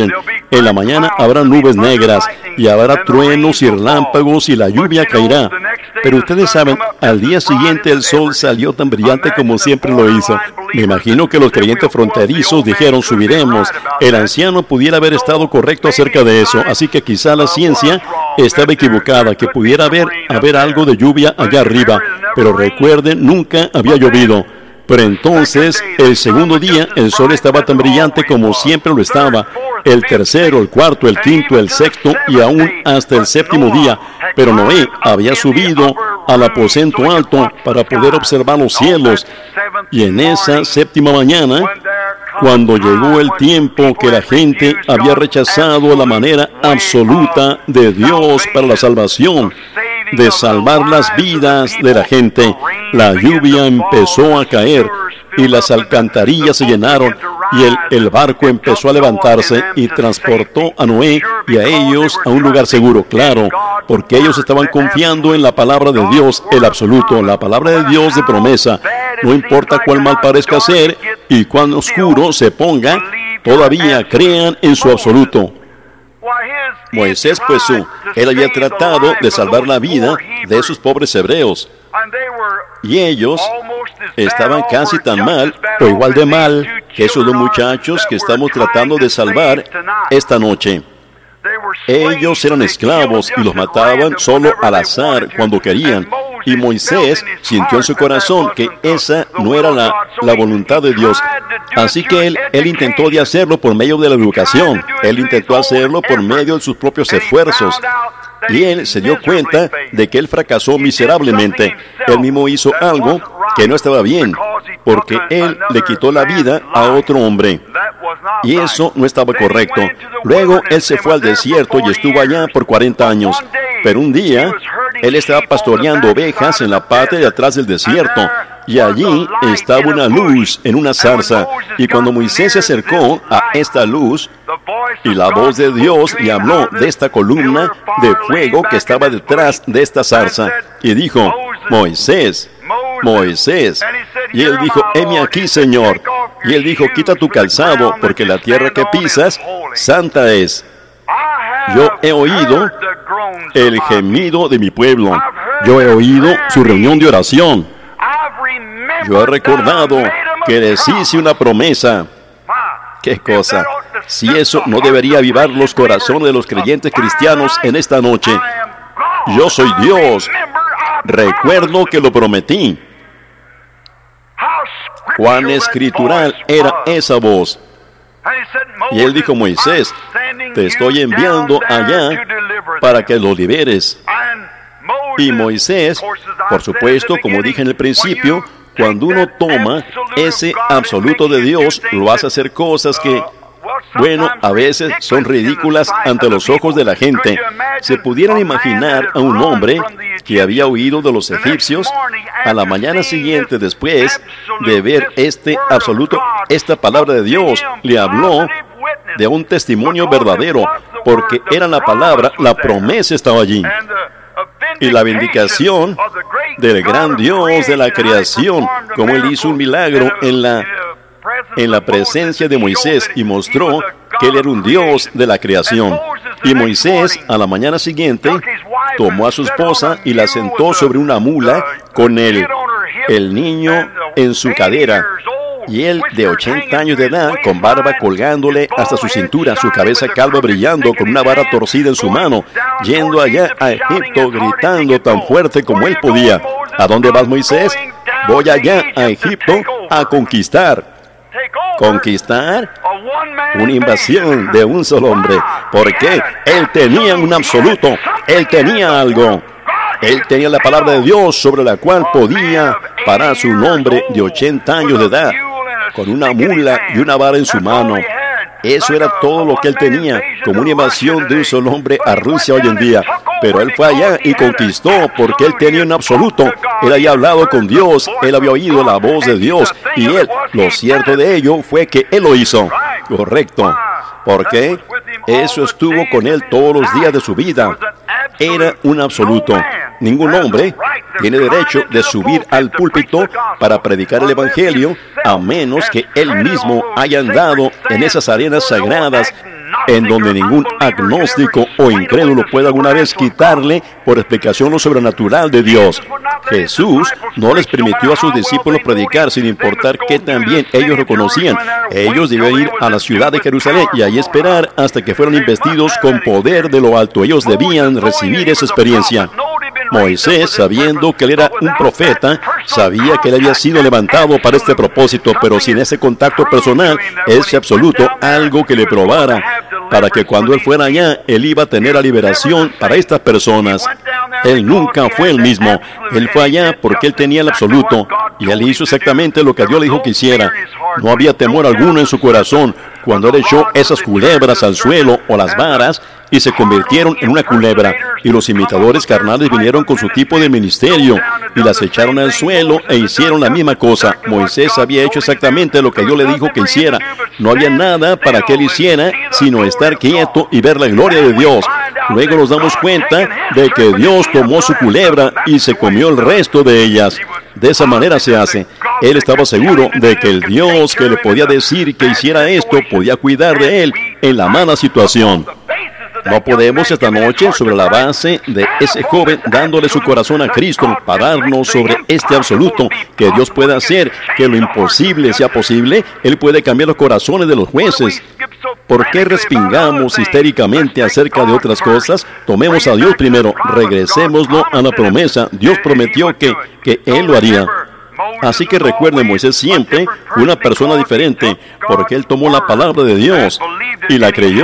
En la mañana habrá nubes negras y habrá truenos y relámpagos y la lluvia caerá. Pero ustedes saben, al día siguiente el sol salió tan brillante como siempre lo hizo. Me imagino que los creyentes fronterizos dijeron, subiremos. El anciano pudiera haber estado correcto acerca de eso, así que quizá la ciencia estaba equivocada, que pudiera haber, haber algo de lluvia allá arriba. Pero recuerden, nunca había llovido. Pero entonces, el segundo día, el sol estaba tan brillante como siempre lo estaba. El tercero, el cuarto, el quinto, el sexto y aún hasta el séptimo día. Pero Noé había subido al aposento alto para poder observar los cielos. Y en esa séptima mañana, cuando llegó el tiempo que la gente había rechazado la manera absoluta de Dios para la salvación, de salvar las vidas de la gente, la lluvia empezó a caer y las alcantarillas se llenaron y el, el barco empezó a levantarse y transportó a Noé y a ellos a un lugar seguro, claro, porque ellos estaban confiando en la palabra de Dios, el absoluto, la palabra de Dios de promesa. No importa cuán mal parezca ser y cuán oscuro se ponga, todavía crean en su absoluto. Moisés, pues, su, él había tratado de salvar la vida de esos pobres hebreos. Y ellos estaban casi tan mal, o igual de mal, que esos dos muchachos que estamos tratando de salvar esta noche. Ellos eran esclavos y los mataban solo al azar cuando querían. Y Moisés sintió en su corazón que esa no era la, la voluntad de Dios. Así que él, él intentó de hacerlo por medio de la educación. Él intentó hacerlo por medio de sus propios esfuerzos. Y él se dio cuenta de que él fracasó miserablemente. Él mismo hizo algo que no estaba bien, porque él le quitó la vida a otro hombre. Y eso no estaba correcto. Luego él se fue al desierto y estuvo allá por cuarenta años. Pero un día, él estaba pastoreando ovejas en la parte de atrás del desierto. Y allí estaba una luz en una zarza. Y cuando Moisés se acercó a esta luz, y la voz de Dios le habló de esta columna de fuego que estaba detrás de esta zarza. Y dijo, Moisés, Moisés. Y él dijo, heme aquí, Señor. Y él dijo, quita tu calzado, porque la tierra que pisas, santa es. Yo he oído el gemido de mi pueblo. Yo he oído su reunión de oración. Yo he recordado que les hice una promesa. ¿Qué cosa? Si eso no debería avivar los corazones de los creyentes cristianos en esta noche. Yo soy Dios. Recuerdo que lo prometí. Cuán escritural era esa voz. Y él dijo, Moisés, te estoy enviando allá para que los liberes. Y Moisés, por supuesto, como dije en el principio, cuando uno toma ese absoluto de Dios, lo hace hacer cosas que, bueno, a veces son ridículas ante los ojos de la gente. ¿Se pudieran imaginar a un hombre que había huido de los egipcios a la mañana siguiente, después de ver este absoluto, esta palabra de Dios, le habló de un testimonio verdadero, porque era la palabra, la promesa estaba allí. Y la vindicación del gran Dios de la creación, como Él hizo un milagro en la, en la presencia de Moisés y mostró que Él era un Dios de la creación. Y Moisés, a la mañana siguiente, tomó a su esposa y la sentó sobre una mula con el, el niño en su cadera. Y él, de ochenta años de edad, con barba colgándole hasta su cintura, su cabeza calva brillando, con una vara torcida en su mano, yendo allá a Egipto, gritando tan fuerte como él podía. ¿A dónde vas, Moisés? Voy allá a Egipto a conquistar. ¿Conquistar? Una invasión de un solo hombre. ¿Por qué? Él tenía un absoluto. Él tenía algo. Él tenía la palabra de Dios sobre la cual podía parar su hombre de ochenta años de edad, con una mula y una vara en su mano. Eso era todo lo que él tenía, como una invasión de un solo hombre a Rusia hoy en día. Pero él fue allá y conquistó porque él tenía un absoluto. Él había hablado con Dios, él había oído la voz de Dios, y él, lo cierto de ello fue que él lo hizo. Correcto. ¿Por qué? Eso estuvo con él todos los días de su vida. Era un absoluto. Ningún hombre tiene derecho de subir al púlpito para predicar el Evangelio, a menos que él mismo haya andado en esas arenas sagradas en donde ningún agnóstico o incrédulo puede alguna vez quitarle por explicación lo sobrenatural de Dios. Jesús no les permitió a sus discípulos predicar sin importar que también ellos lo conocían. Ellos debían ir a la ciudad de Jerusalén y ahí esperar hasta que fueran investidos con poder de lo alto. Ellos debían recibir esa experiencia. Moisés, sabiendo que él era un profeta, sabía que él había sido levantado para este propósito, pero sin ese contacto personal, ese absoluto, algo que le probara, para que cuando él fuera allá, él iba a tener la liberación para estas personas. Él nunca fue el mismo. Él fue allá porque él tenía el absoluto, y él hizo exactamente lo que Dios le dijo que hiciera. No había temor alguno en su corazón cuando él echó esas culebras al suelo o las varas y se convirtieron en una culebra, y los imitadores carnales vinieron con su tipo de ministerio y las echaron al suelo e hicieron la misma cosa. Moisés había hecho exactamente lo que Dios le dijo que hiciera. No había nada para que él hiciera sino estar quieto y ver la gloria de Dios. Luego nos damos cuenta de que Dios tomó su culebra y se comió el resto de ellas. De esa manera se hace. Él estaba seguro de que el Dios que le podía decir que hiciera esto podía cuidar de él en la mala situación. No podemos esta noche, sobre la base de ese joven dándole su corazón a Cristo, pararnos sobre este absoluto que Dios puede hacer, que lo imposible sea posible. Él puede cambiar los corazones de los jueces. ¿Por qué respingamos histéricamente acerca de otras cosas? Tomemos a Dios primero, regresémoslo a la promesa. Dios prometió que, que Él lo haría. Así que recuerden, Moisés siempre fue una persona diferente, porque él tomó la palabra de Dios y la creyó.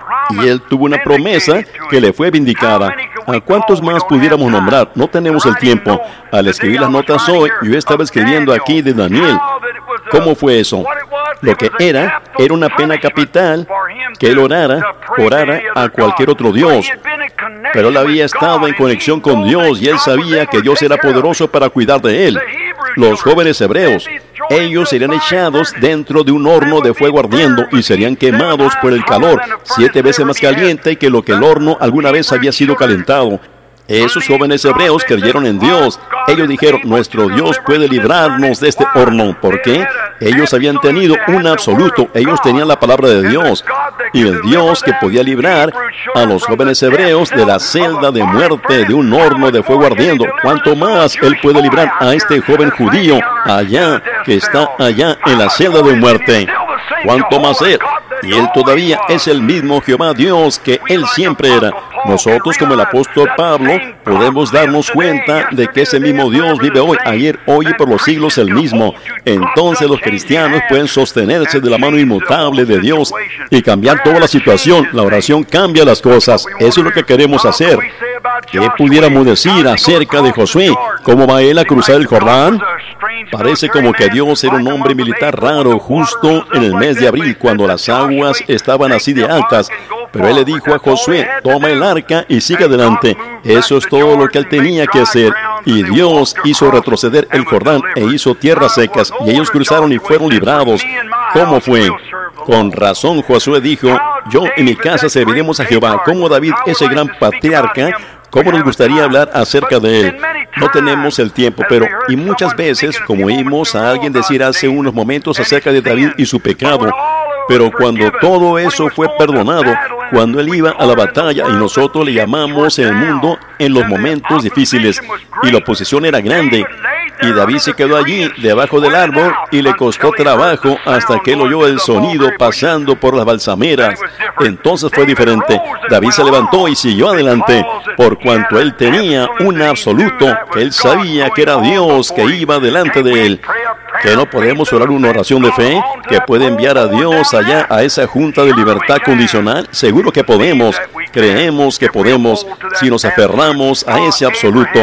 Y él tuvo una promesa que le fue vindicada. ¿A cuántos más pudiéramos nombrar? No tenemos el tiempo. Al escribir las notas hoy, yo estaba escribiendo aquí de Daniel. ¿Cómo fue eso? Lo que era, era una pena capital que él orara, orara a cualquier otro Dios. Pero él había estado en conexión con Dios y él sabía que Dios era poderoso para cuidar de él. Los jóvenes hebreos, ellos serían echados dentro de un horno de fuego ardiendo y serían quemados por el calor, siete veces más caliente que lo que el horno alguna vez había sido calentado. Esos jóvenes hebreos creyeron en Dios. Ellos dijeron, nuestro Dios puede librarnos de este horno. ¿Por qué? Ellos habían tenido un absoluto. Ellos tenían la palabra de Dios. Y el Dios que podía librar a los jóvenes hebreos de la celda de muerte de un horno de fuego ardiendo. ¿Cuánto más Él puede librar a este joven judío allá, que está allá en la celda de muerte? ¿Cuánto más Él? Y Él todavía es el mismo Jehová Dios que Él siempre era. Nosotros, como el apóstol Pablo, podemos darnos cuenta de que ese mismo Dios vive hoy, ayer, hoy y por los siglos el mismo. Entonces los cristianos pueden sostenerse de la mano inmutable de Dios y cambiar toda la situación. La oración cambia las cosas. Eso es lo que queremos hacer. ¿Qué pudiéramos decir acerca de Josué? ¿Cómo va él a cruzar el Jordán? Parece como que Dios era un hombre militar raro justo en el mes de abril, cuando las aguas estaban así de altas. Pero él le dijo a Josué, toma el arca y sigue adelante. Eso es todo lo que él tenía que hacer. Y Dios hizo retroceder el Jordán e hizo tierras secas, y ellos cruzaron y fueron librados. ¿Cómo fue? Con razón Josué dijo, yo y mi casa serviremos a Jehová. Como David, ese gran patriarca, ¿cómo nos gustaría hablar acerca de él? No tenemos el tiempo, pero, y muchas veces, como oímos a alguien decir hace unos momentos acerca de David y su pecado, pero cuando todo eso fue perdonado, cuando él iba a la batalla, y nosotros le llamamos en el mundo en los momentos difíciles, y la oposición era grande, y David se quedó allí, debajo del árbol, y le costó trabajo hasta que él oyó el sonido pasando por las balsameras. Entonces fue diferente. David se levantó y siguió adelante, por cuanto él tenía un absoluto, que él sabía que era Dios que iba delante de él. ¿Que no podemos orar una oración de fe que puede enviar a Dios allá a esa junta de libertad condicional? Seguro que podemos. Creemos que podemos si nos aferramos a ese absoluto.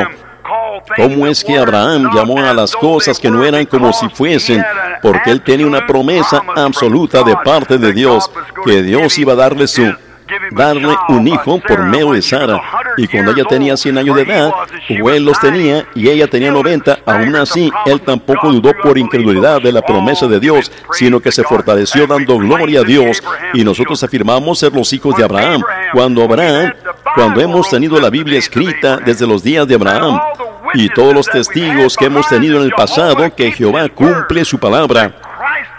¿Cómo es que Abraham llamó a las cosas que no eran como si fuesen? Porque él tenía una promesa absoluta de parte de Dios, que Dios iba a darle su darle un hijo por medio de Sara. Y cuando ella tenía cien años de edad, o él los tenía y ella tenía noventa, aún así él tampoco dudó por incredulidad de la promesa de Dios, sino que se fortaleció dando gloria a Dios. Y nosotros afirmamos ser los hijos de Abraham. Cuando Abraham, cuando hemos tenido la Biblia escrita desde los días de Abraham, y todos los testigos que hemos tenido en el pasado, que Jehová cumple su palabra.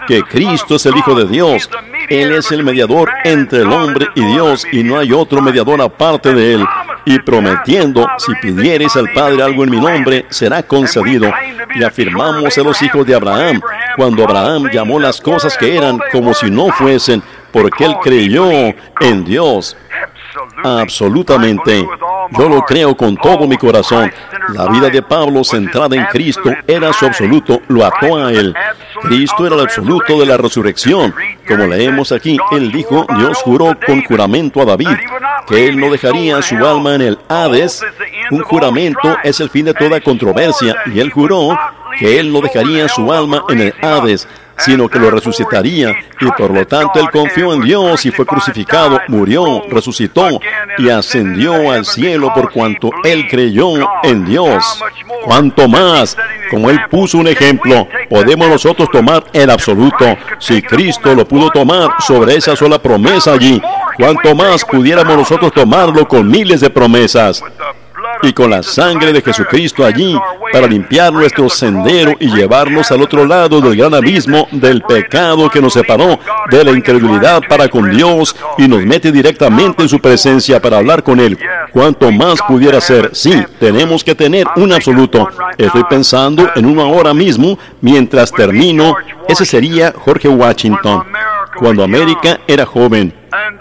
que Cristo es el Hijo de Dios. Él es el mediador entre el hombre y Dios, y no hay otro mediador aparte de Él. Y prometiendo, si pidiereis al Padre algo en mi nombre, será concedido. Y afirmamos a los hijos de Abraham, cuando Abraham llamó las cosas que eran como si no fuesen, porque él creyó en Dios. Absolutamente. Yo lo creo con todo mi corazón. La vida de Pablo centrada en Cristo era su absoluto, lo ató a Él. Cristo era el absoluto de la resurrección. Como leemos aquí, Él dijo, Dios juró con juramento a David, que Él no dejaría su alma en el Hades. Un juramento es el fin de toda controversia, y Él juró que Él no dejaría su alma en el Hades, sino que lo resucitaría, y por lo tanto Él confió en Dios y fue crucificado, murió, resucitó y ascendió al cielo por cuanto Él creyó en Dios. ¿Cuánto más? Como Él puso un ejemplo, podemos nosotros tomar el absoluto. Si Cristo lo pudo tomar sobre esa sola promesa allí, ¿cuánto más pudiéramos nosotros tomarlo con miles de promesas? Y con la sangre de Jesucristo allí, para limpiar nuestro sendero y llevarnos al otro lado del gran abismo del pecado que nos separó de la incredulidad para con Dios y nos mete directamente en su presencia para hablar con Él. ¿Cuánto más pudiera ser? Sí, tenemos que tener un absoluto. Estoy pensando en uno ahora mismo, mientras termino. Ese sería George Washington, cuando América era joven.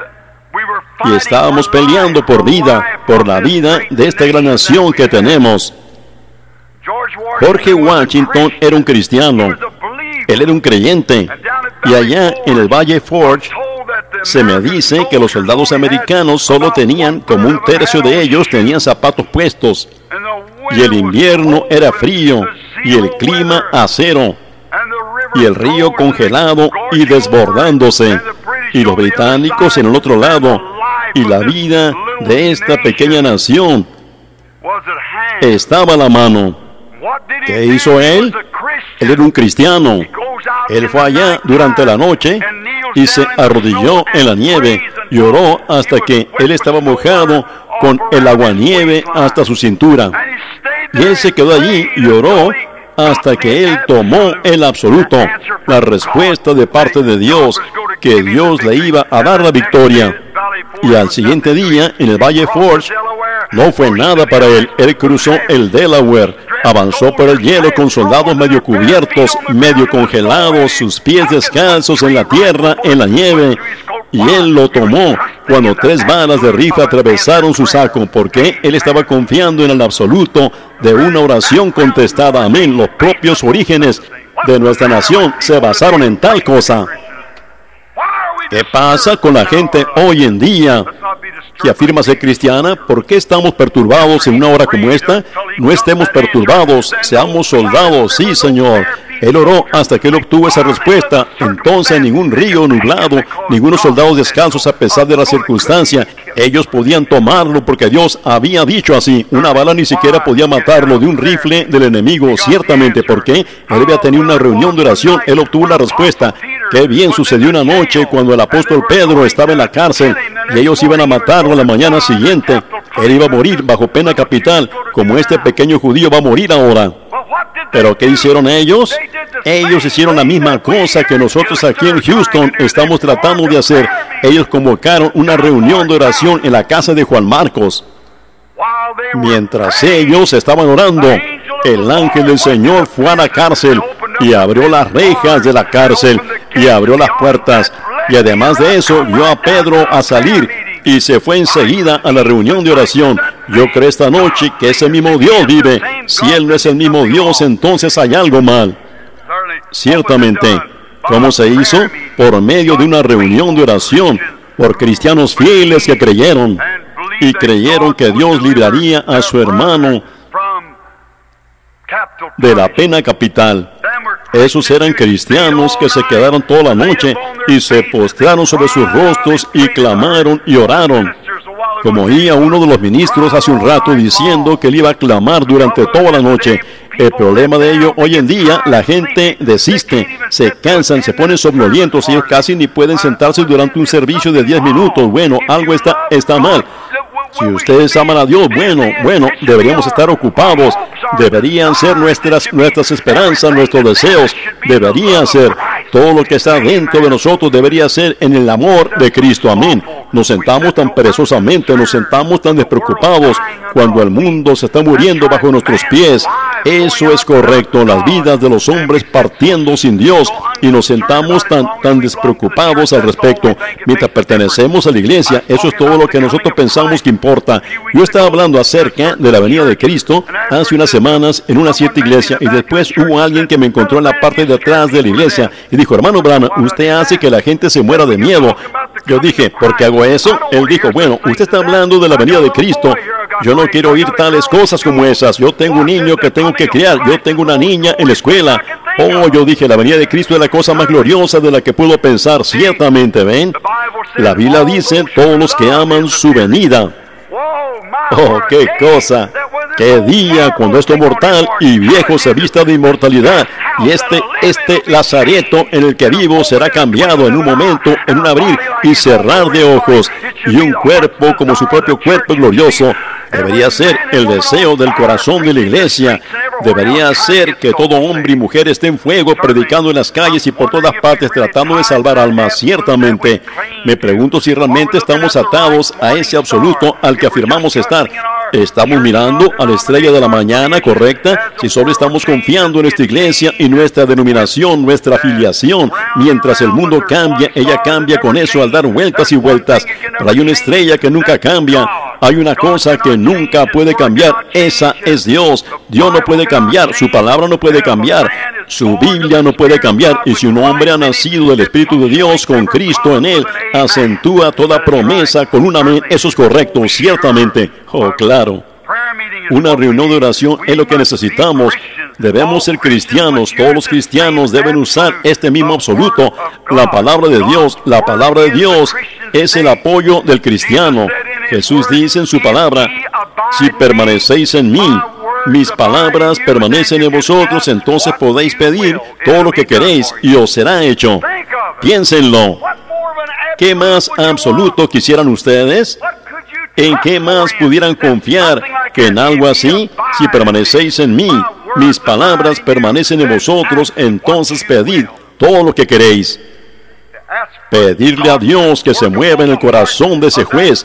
Y estábamos peleando por vida, por la vida de esta gran nación que tenemos. George Washington era un cristiano. Él era un creyente. Y allá en el Valle Forge se me dice que los soldados americanos solo tenían, como un tercio de ellos, tenían zapatos puestos. Y el invierno era frío y el clima acero. Y el río congelado y desbordándose. Y los británicos en el otro lado. Y la vida de esta pequeña nación estaba a la mano. ¿Qué hizo él? Él era un cristiano. Él fue allá durante la noche y se arrodilló en la nieve y oró hasta que él estaba mojado con el aguanieve hasta su cintura. Y él se quedó allí y oró hasta que él tomó el absoluto, la respuesta de parte de Dios, que Dios le iba a dar la victoria. Y al siguiente día, en el Valle Forge, no fue nada para él. Él cruzó el Delaware, avanzó por el hielo con soldados medio cubiertos, medio congelados, sus pies descalzos en la tierra, en la nieve. Y él lo tomó cuando tres balas de rifle atravesaron su saco, porque él estaba confiando en el absoluto de una oración contestada. Amén. Los propios orígenes de nuestra nación se basaron en tal cosa. ¿Qué pasa con la gente hoy en día que afirma ser cristiana? ¿Por qué estamos perturbados en una hora como esta? No estemos perturbados, seamos soldados. Sí, Señor. Él oró hasta que él obtuvo esa respuesta. Entonces ningún río nublado, ningunos soldados descalzos a pesar de la circunstancia, ellos podían tomarlo porque Dios había dicho así. Una bala ni siquiera podía matarlo de un rifle del enemigo, ciertamente, porque él había tenido una reunión de oración. Él obtuvo la respuesta. Qué bien sucedió una noche cuando el apóstol Pedro estaba en la cárcel y ellos iban a matarlo la mañana siguiente. Él iba a morir bajo pena capital, como este pequeño judío va a morir ahora. ¿Pero qué hicieron ellos? Ellos hicieron la misma cosa que nosotros aquí en Houston estamos tratando de hacer. Ellos convocaron una reunión de oración en la casa de Juan Marcos. Mientras ellos estaban orando, el ángel del Señor fue a la cárcel y abrió las rejas de la cárcel y abrió las puertas. Y además de eso, vio a Pedro a salir y se fue enseguida a la reunión de oración. Yo creo esta noche que ese mismo Dios vive. Si Él no es el mismo Dios, entonces hay algo mal. Ciertamente. ¿Cómo se hizo? Por medio de una reunión de oración, por cristianos fieles que creyeron, y creyeron que Dios libraría a su hermano de la pena capital. Esos eran cristianos que se quedaron toda la noche y se postraron sobre sus rostros y clamaron y oraron. Como oía uno de los ministros hace un rato diciendo que él iba a clamar durante toda la noche. El problema de ello hoy en día, la gente desiste, se cansan, se ponen somnolientos y ellos casi ni pueden sentarse durante un servicio de diez minutos. Bueno, algo está, está mal. Si ustedes aman a Dios, bueno, bueno, deberíamos estar ocupados. Deberían ser nuestras, nuestras esperanzas, nuestros deseos. Deberían ser. Todo lo que está dentro de nosotros debería ser en el amor de Cristo. Amén. Nos sentamos tan perezosamente, nos sentamos tan despreocupados cuando el mundo se está muriendo bajo nuestros pies. Eso es correcto. Las vidas de los hombres partiendo sin Dios, y nos sentamos tan, tan despreocupados al respecto. Mientras pertenecemos a la iglesia, eso es todo lo que nosotros pensamos que importa. Yo estaba hablando acerca de la venida de Cristo hace unas semanas en una cierta iglesia, y después hubo alguien que me encontró en la parte de atrás de la iglesia y dijo: hermano Branham, usted hace que la gente se muera de miedo. Yo dije: ¿por qué hago eso? Él dijo: bueno, usted está hablando de la venida de Cristo. Yo no quiero oír tales cosas como esas. Yo tengo un niño que tengo que criar. Yo tengo una niña en la escuela. Oh, yo dije, la venida de Cristo es la cosa más gloriosa de la que puedo pensar. Ciertamente, ¿ven? La Biblia dice: todos los que aman su venida. Oh, qué cosa, qué día cuando esto mortal y viejo se vista de inmortalidad, y este, este lazareto en el que vivo será cambiado en un momento, en un abrir y cerrar de ojos, y un cuerpo como su propio cuerpo glorioso. Debería ser el deseo del corazón de la iglesia. Debería ser que todo hombre y mujer esté en fuego, predicando en las calles y por todas partes, tratando de salvar almas. Ciertamente, me pregunto si realmente estamos atados a ese absoluto al que afirmamos estar. ¿Estamos mirando a la estrella de la mañana correcta? Si solo estamos confiando en esta iglesia y nuestra denominación, nuestra afiliación. Mientras el mundo cambia, ella cambia con eso al dar vueltas y vueltas. Pero hay una estrella que nunca cambia. Hay una cosa que nunca puede cambiar. Esa es Dios. Dios no puede cambiar. Su palabra no puede cambiar. Su Biblia no puede cambiar. Y si un hombre ha nacido del Espíritu de Dios con Cristo en él, acentúa toda promesa con un amén. Eso es correcto, ciertamente. Oh, claro. Una reunión de oración es lo que necesitamos. Debemos ser cristianos. Todos los cristianos deben usar este mismo absoluto. La palabra de Dios. La palabra de Dios es el apoyo del cristiano. Jesús dice en su palabra: si permanecéis en mí, mis palabras permanecen en vosotros, entonces podéis pedir todo lo que queréis y os será hecho. Piénsenlo. ¿Qué más absoluto quisieran ustedes? ¿En qué más pudieran confiar que en algo así? Si permanecéis en mí, mis palabras permanecen en vosotros, entonces pedid todo lo que queréis. Pedirle a Dios que se mueva en el corazón de ese juez,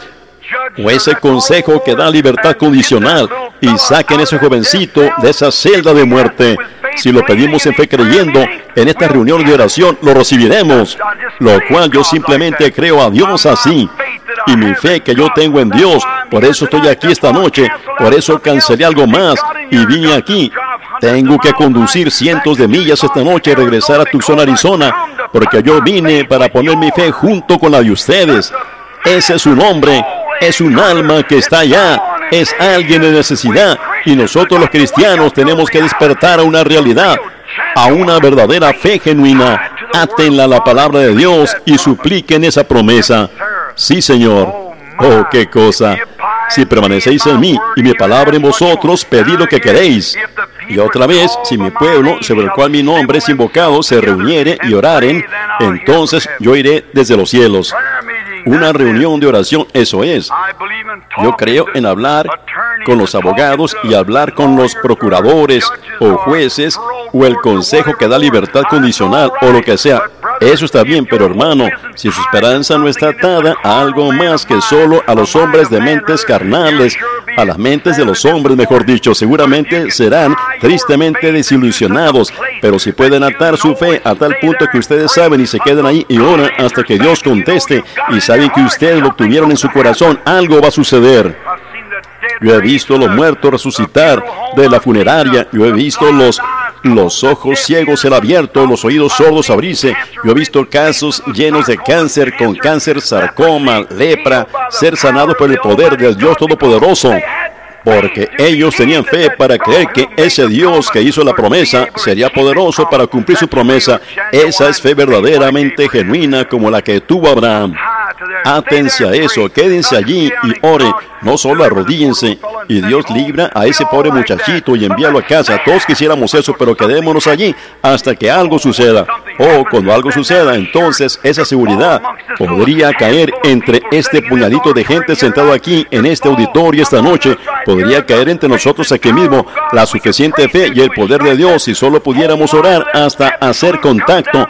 o ese consejo que da libertad condicional, y saquen a ese jovencito de esa celda de muerte. Si lo pedimos en fe creyendo, en esta reunión de oración lo recibiremos, lo cual yo simplemente creo a Dios así, y mi fe que yo tengo en Dios. Por eso estoy aquí esta noche, por eso cancelé algo más y vine aquí. Tengo que conducir cientos de millas esta noche y regresar a Tucson, Arizona, porque yo vine para poner mi fe junto con la de ustedes. Ese es un hombre, es un alma que está allá, es alguien de necesidad, y nosotros los cristianos tenemos que despertar a una realidad, a una verdadera fe genuina. Átenla a la palabra de Dios y supliquen esa promesa. Sí, Señor. Oh, qué cosa. Si permanecéis en mí y mi palabra en vosotros, pedid lo que queréis. Y otra vez, si mi pueblo, sobre el cual mi nombre es invocado, se reuniere y oraren, entonces yo iré desde los cielos. Una reunión de oración, eso es. Yo creo en hablar con los abogados y hablar con los procuradores o jueces o el consejo que da libertad condicional o lo que sea. Eso está bien, pero hermano, si su esperanza no está atada a algo más que solo a los hombres de mentes carnales, a las mentes de los hombres, mejor dicho, seguramente serán tristemente desilusionados. Pero si pueden atar su fe a tal punto que ustedes saben y se quedan ahí y oran hasta que Dios conteste, y saben que ustedes lo tuvieron en su corazón, algo va a suceder. Yo he visto a los muertos resucitar de la funeraria. Yo he visto los, los ojos ciegos ser abiertos, los oídos sordos abrirse. Yo he visto casos llenos de cáncer, con cáncer, sarcoma, lepra, ser sanados por el poder del Dios Todopoderoso. Porque ellos tenían fe para creer que ese Dios que hizo la promesa sería poderoso para cumplir su promesa. Esa es fe verdaderamente genuina como la que tuvo Abraham. Átense a eso, quédense allí y oren. No solo arrodíllense, y Dios libra a ese pobre muchachito y envíalo a casa. Todos quisiéramos eso, pero quedémonos allí hasta que algo suceda. O cuando algo suceda, entonces esa seguridad podría caer entre este puñadito de gente sentado aquí en este auditorio esta noche. Podría caer entre nosotros aquí mismo la suficiente fe y el poder de Dios si solo pudiéramos orar hasta hacer contacto,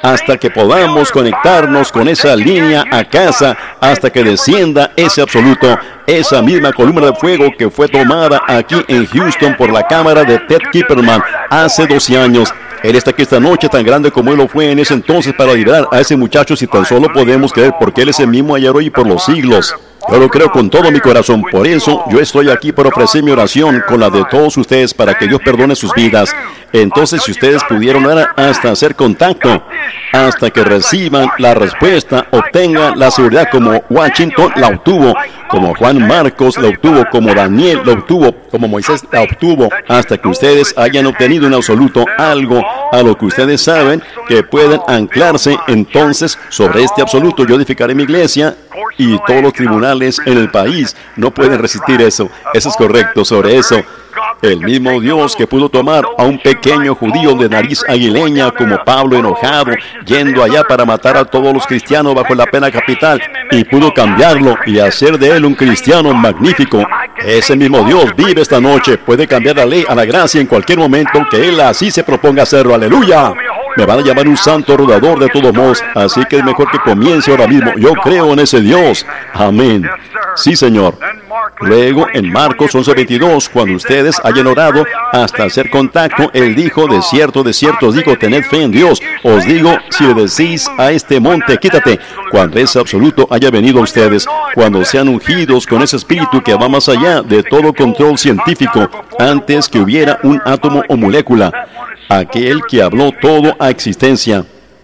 hasta que podamos conectarnos con esa línea a casa, hasta que descienda ese absoluto, esa misma columna de fuego que fue tomada aquí en Houston por la cámara de Ted Kipperman hace doce años. Él está aquí esta noche, tan grande como Él lo fue en ese entonces, para liberar a ese muchacho, si tan solo podemos creer, porque Él es el mismo ayer, hoy y por los siglos. Yo lo creo con todo mi corazón. Por eso yo estoy aquí para ofrecer mi oración con la de todos ustedes, para que Dios perdone sus vidas. Entonces, si ustedes pudieron dar hasta hacer contacto, hasta que reciban la respuesta, obtengan la seguridad como Washington la obtuvo, como Juan Marcos la obtuvo, como Daniel la obtuvo, como Moisés la obtuvo, hasta que ustedes hayan obtenido en absoluto algo a lo que ustedes saben que pueden anclarse entonces sobre este absoluto. Yo edificaré mi iglesia y todos los tribunales en el país no pueden resistir eso. Eso es correcto. Sobre eso, el mismo Dios que pudo tomar a un pequeño judío de nariz aguileña como Pablo, enojado, yendo allá para matar a todos los cristianos bajo la pena capital, y pudo cambiarlo y hacer de él un cristiano magnífico. Ese mismo Dios vive esta noche, puede cambiar la ley a la gracia en cualquier momento que Él así se proponga hacerlo. ¡Aleluya! Me van a llamar un santo rodador de todos modos, así que es mejor que comience ahora mismo. Yo creo en ese Dios. Amén. Sí, Señor. Luego, en Marcos once veintidós, cuando ustedes hayan orado hasta hacer contacto, Él dijo: de cierto, de cierto os digo, tened fe en Dios. Os digo, si le decís a este monte, quítate, cuando ese absoluto haya venido a ustedes, cuando sean ungidos con ese espíritu que va más allá de todo control científico, antes que hubiera un átomo o molécula, aquel que habló todo a existencia.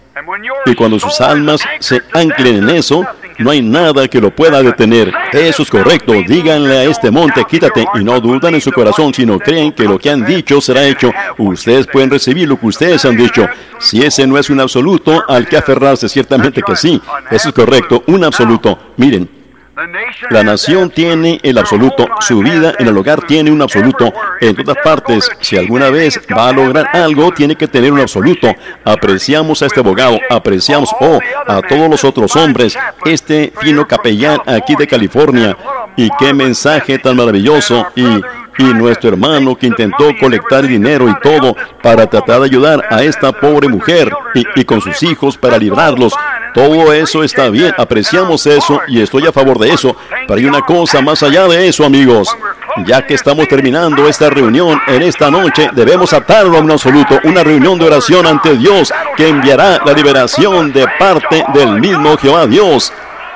Y cuando sus almas se anclen en eso, no hay nada que lo pueda detener. Eso es correcto. Díganle a este monte, quítate, y no dudan en su corazón, sino creen que lo que han dicho será hecho. Ustedes pueden recibir lo que ustedes han dicho. Si ese no es un absoluto al que aferrarse, ciertamente que sí. Eso es correcto, un absoluto. Miren, la nación tiene el absoluto, su vida en el hogar tiene un absoluto, en todas partes. Si alguna vez va a lograr algo, tiene que tener un absoluto. Apreciamos a este abogado, apreciamos oh, a todos los otros hombres, este fino capellán aquí de California, y qué mensaje tan maravilloso, y, y nuestro hermano que intentó colectar dinero y todo para tratar de ayudar a esta pobre mujer, y, y con sus hijos para librarlos. Todo eso está bien, apreciamos eso y estoy a favor de eso, pero hay una cosa más allá de eso, amigos. Ya que estamos terminando esta reunión en esta noche, debemos atarlo a un absoluto, una reunión de oración ante Dios que enviará la liberación de parte del mismo Jehová Dios.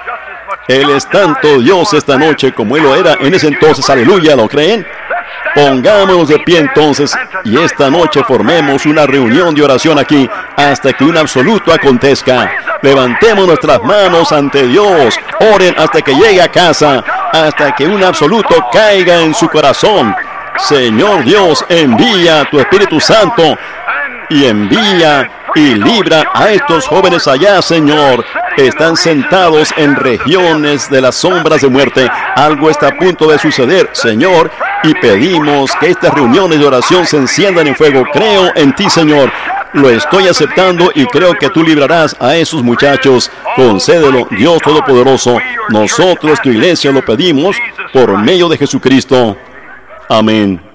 Él es tanto Dios esta noche como Él lo era en ese entonces. Aleluya, ¿lo creen? Pongámonos de pie entonces y esta noche formemos una reunión de oración aquí hasta que un absoluto acontezca. Levantemos nuestras manos ante Dios, oren hasta que llegue a casa, hasta que un absoluto caiga en su corazón. Señor Dios, envía tu Espíritu Santo y envía y libra a estos jóvenes allá, Señor. Están sentados en regiones de las sombras de muerte. Algo está a punto de suceder, Señor, y pedimos que estas reuniones de oración se enciendan en fuego. Creo en ti, Señor. Lo estoy aceptando y creo que tú librarás a esos muchachos. Concédelo, Dios Todopoderoso. Nosotros, tu iglesia, lo pedimos por medio de Jesucristo. Amén.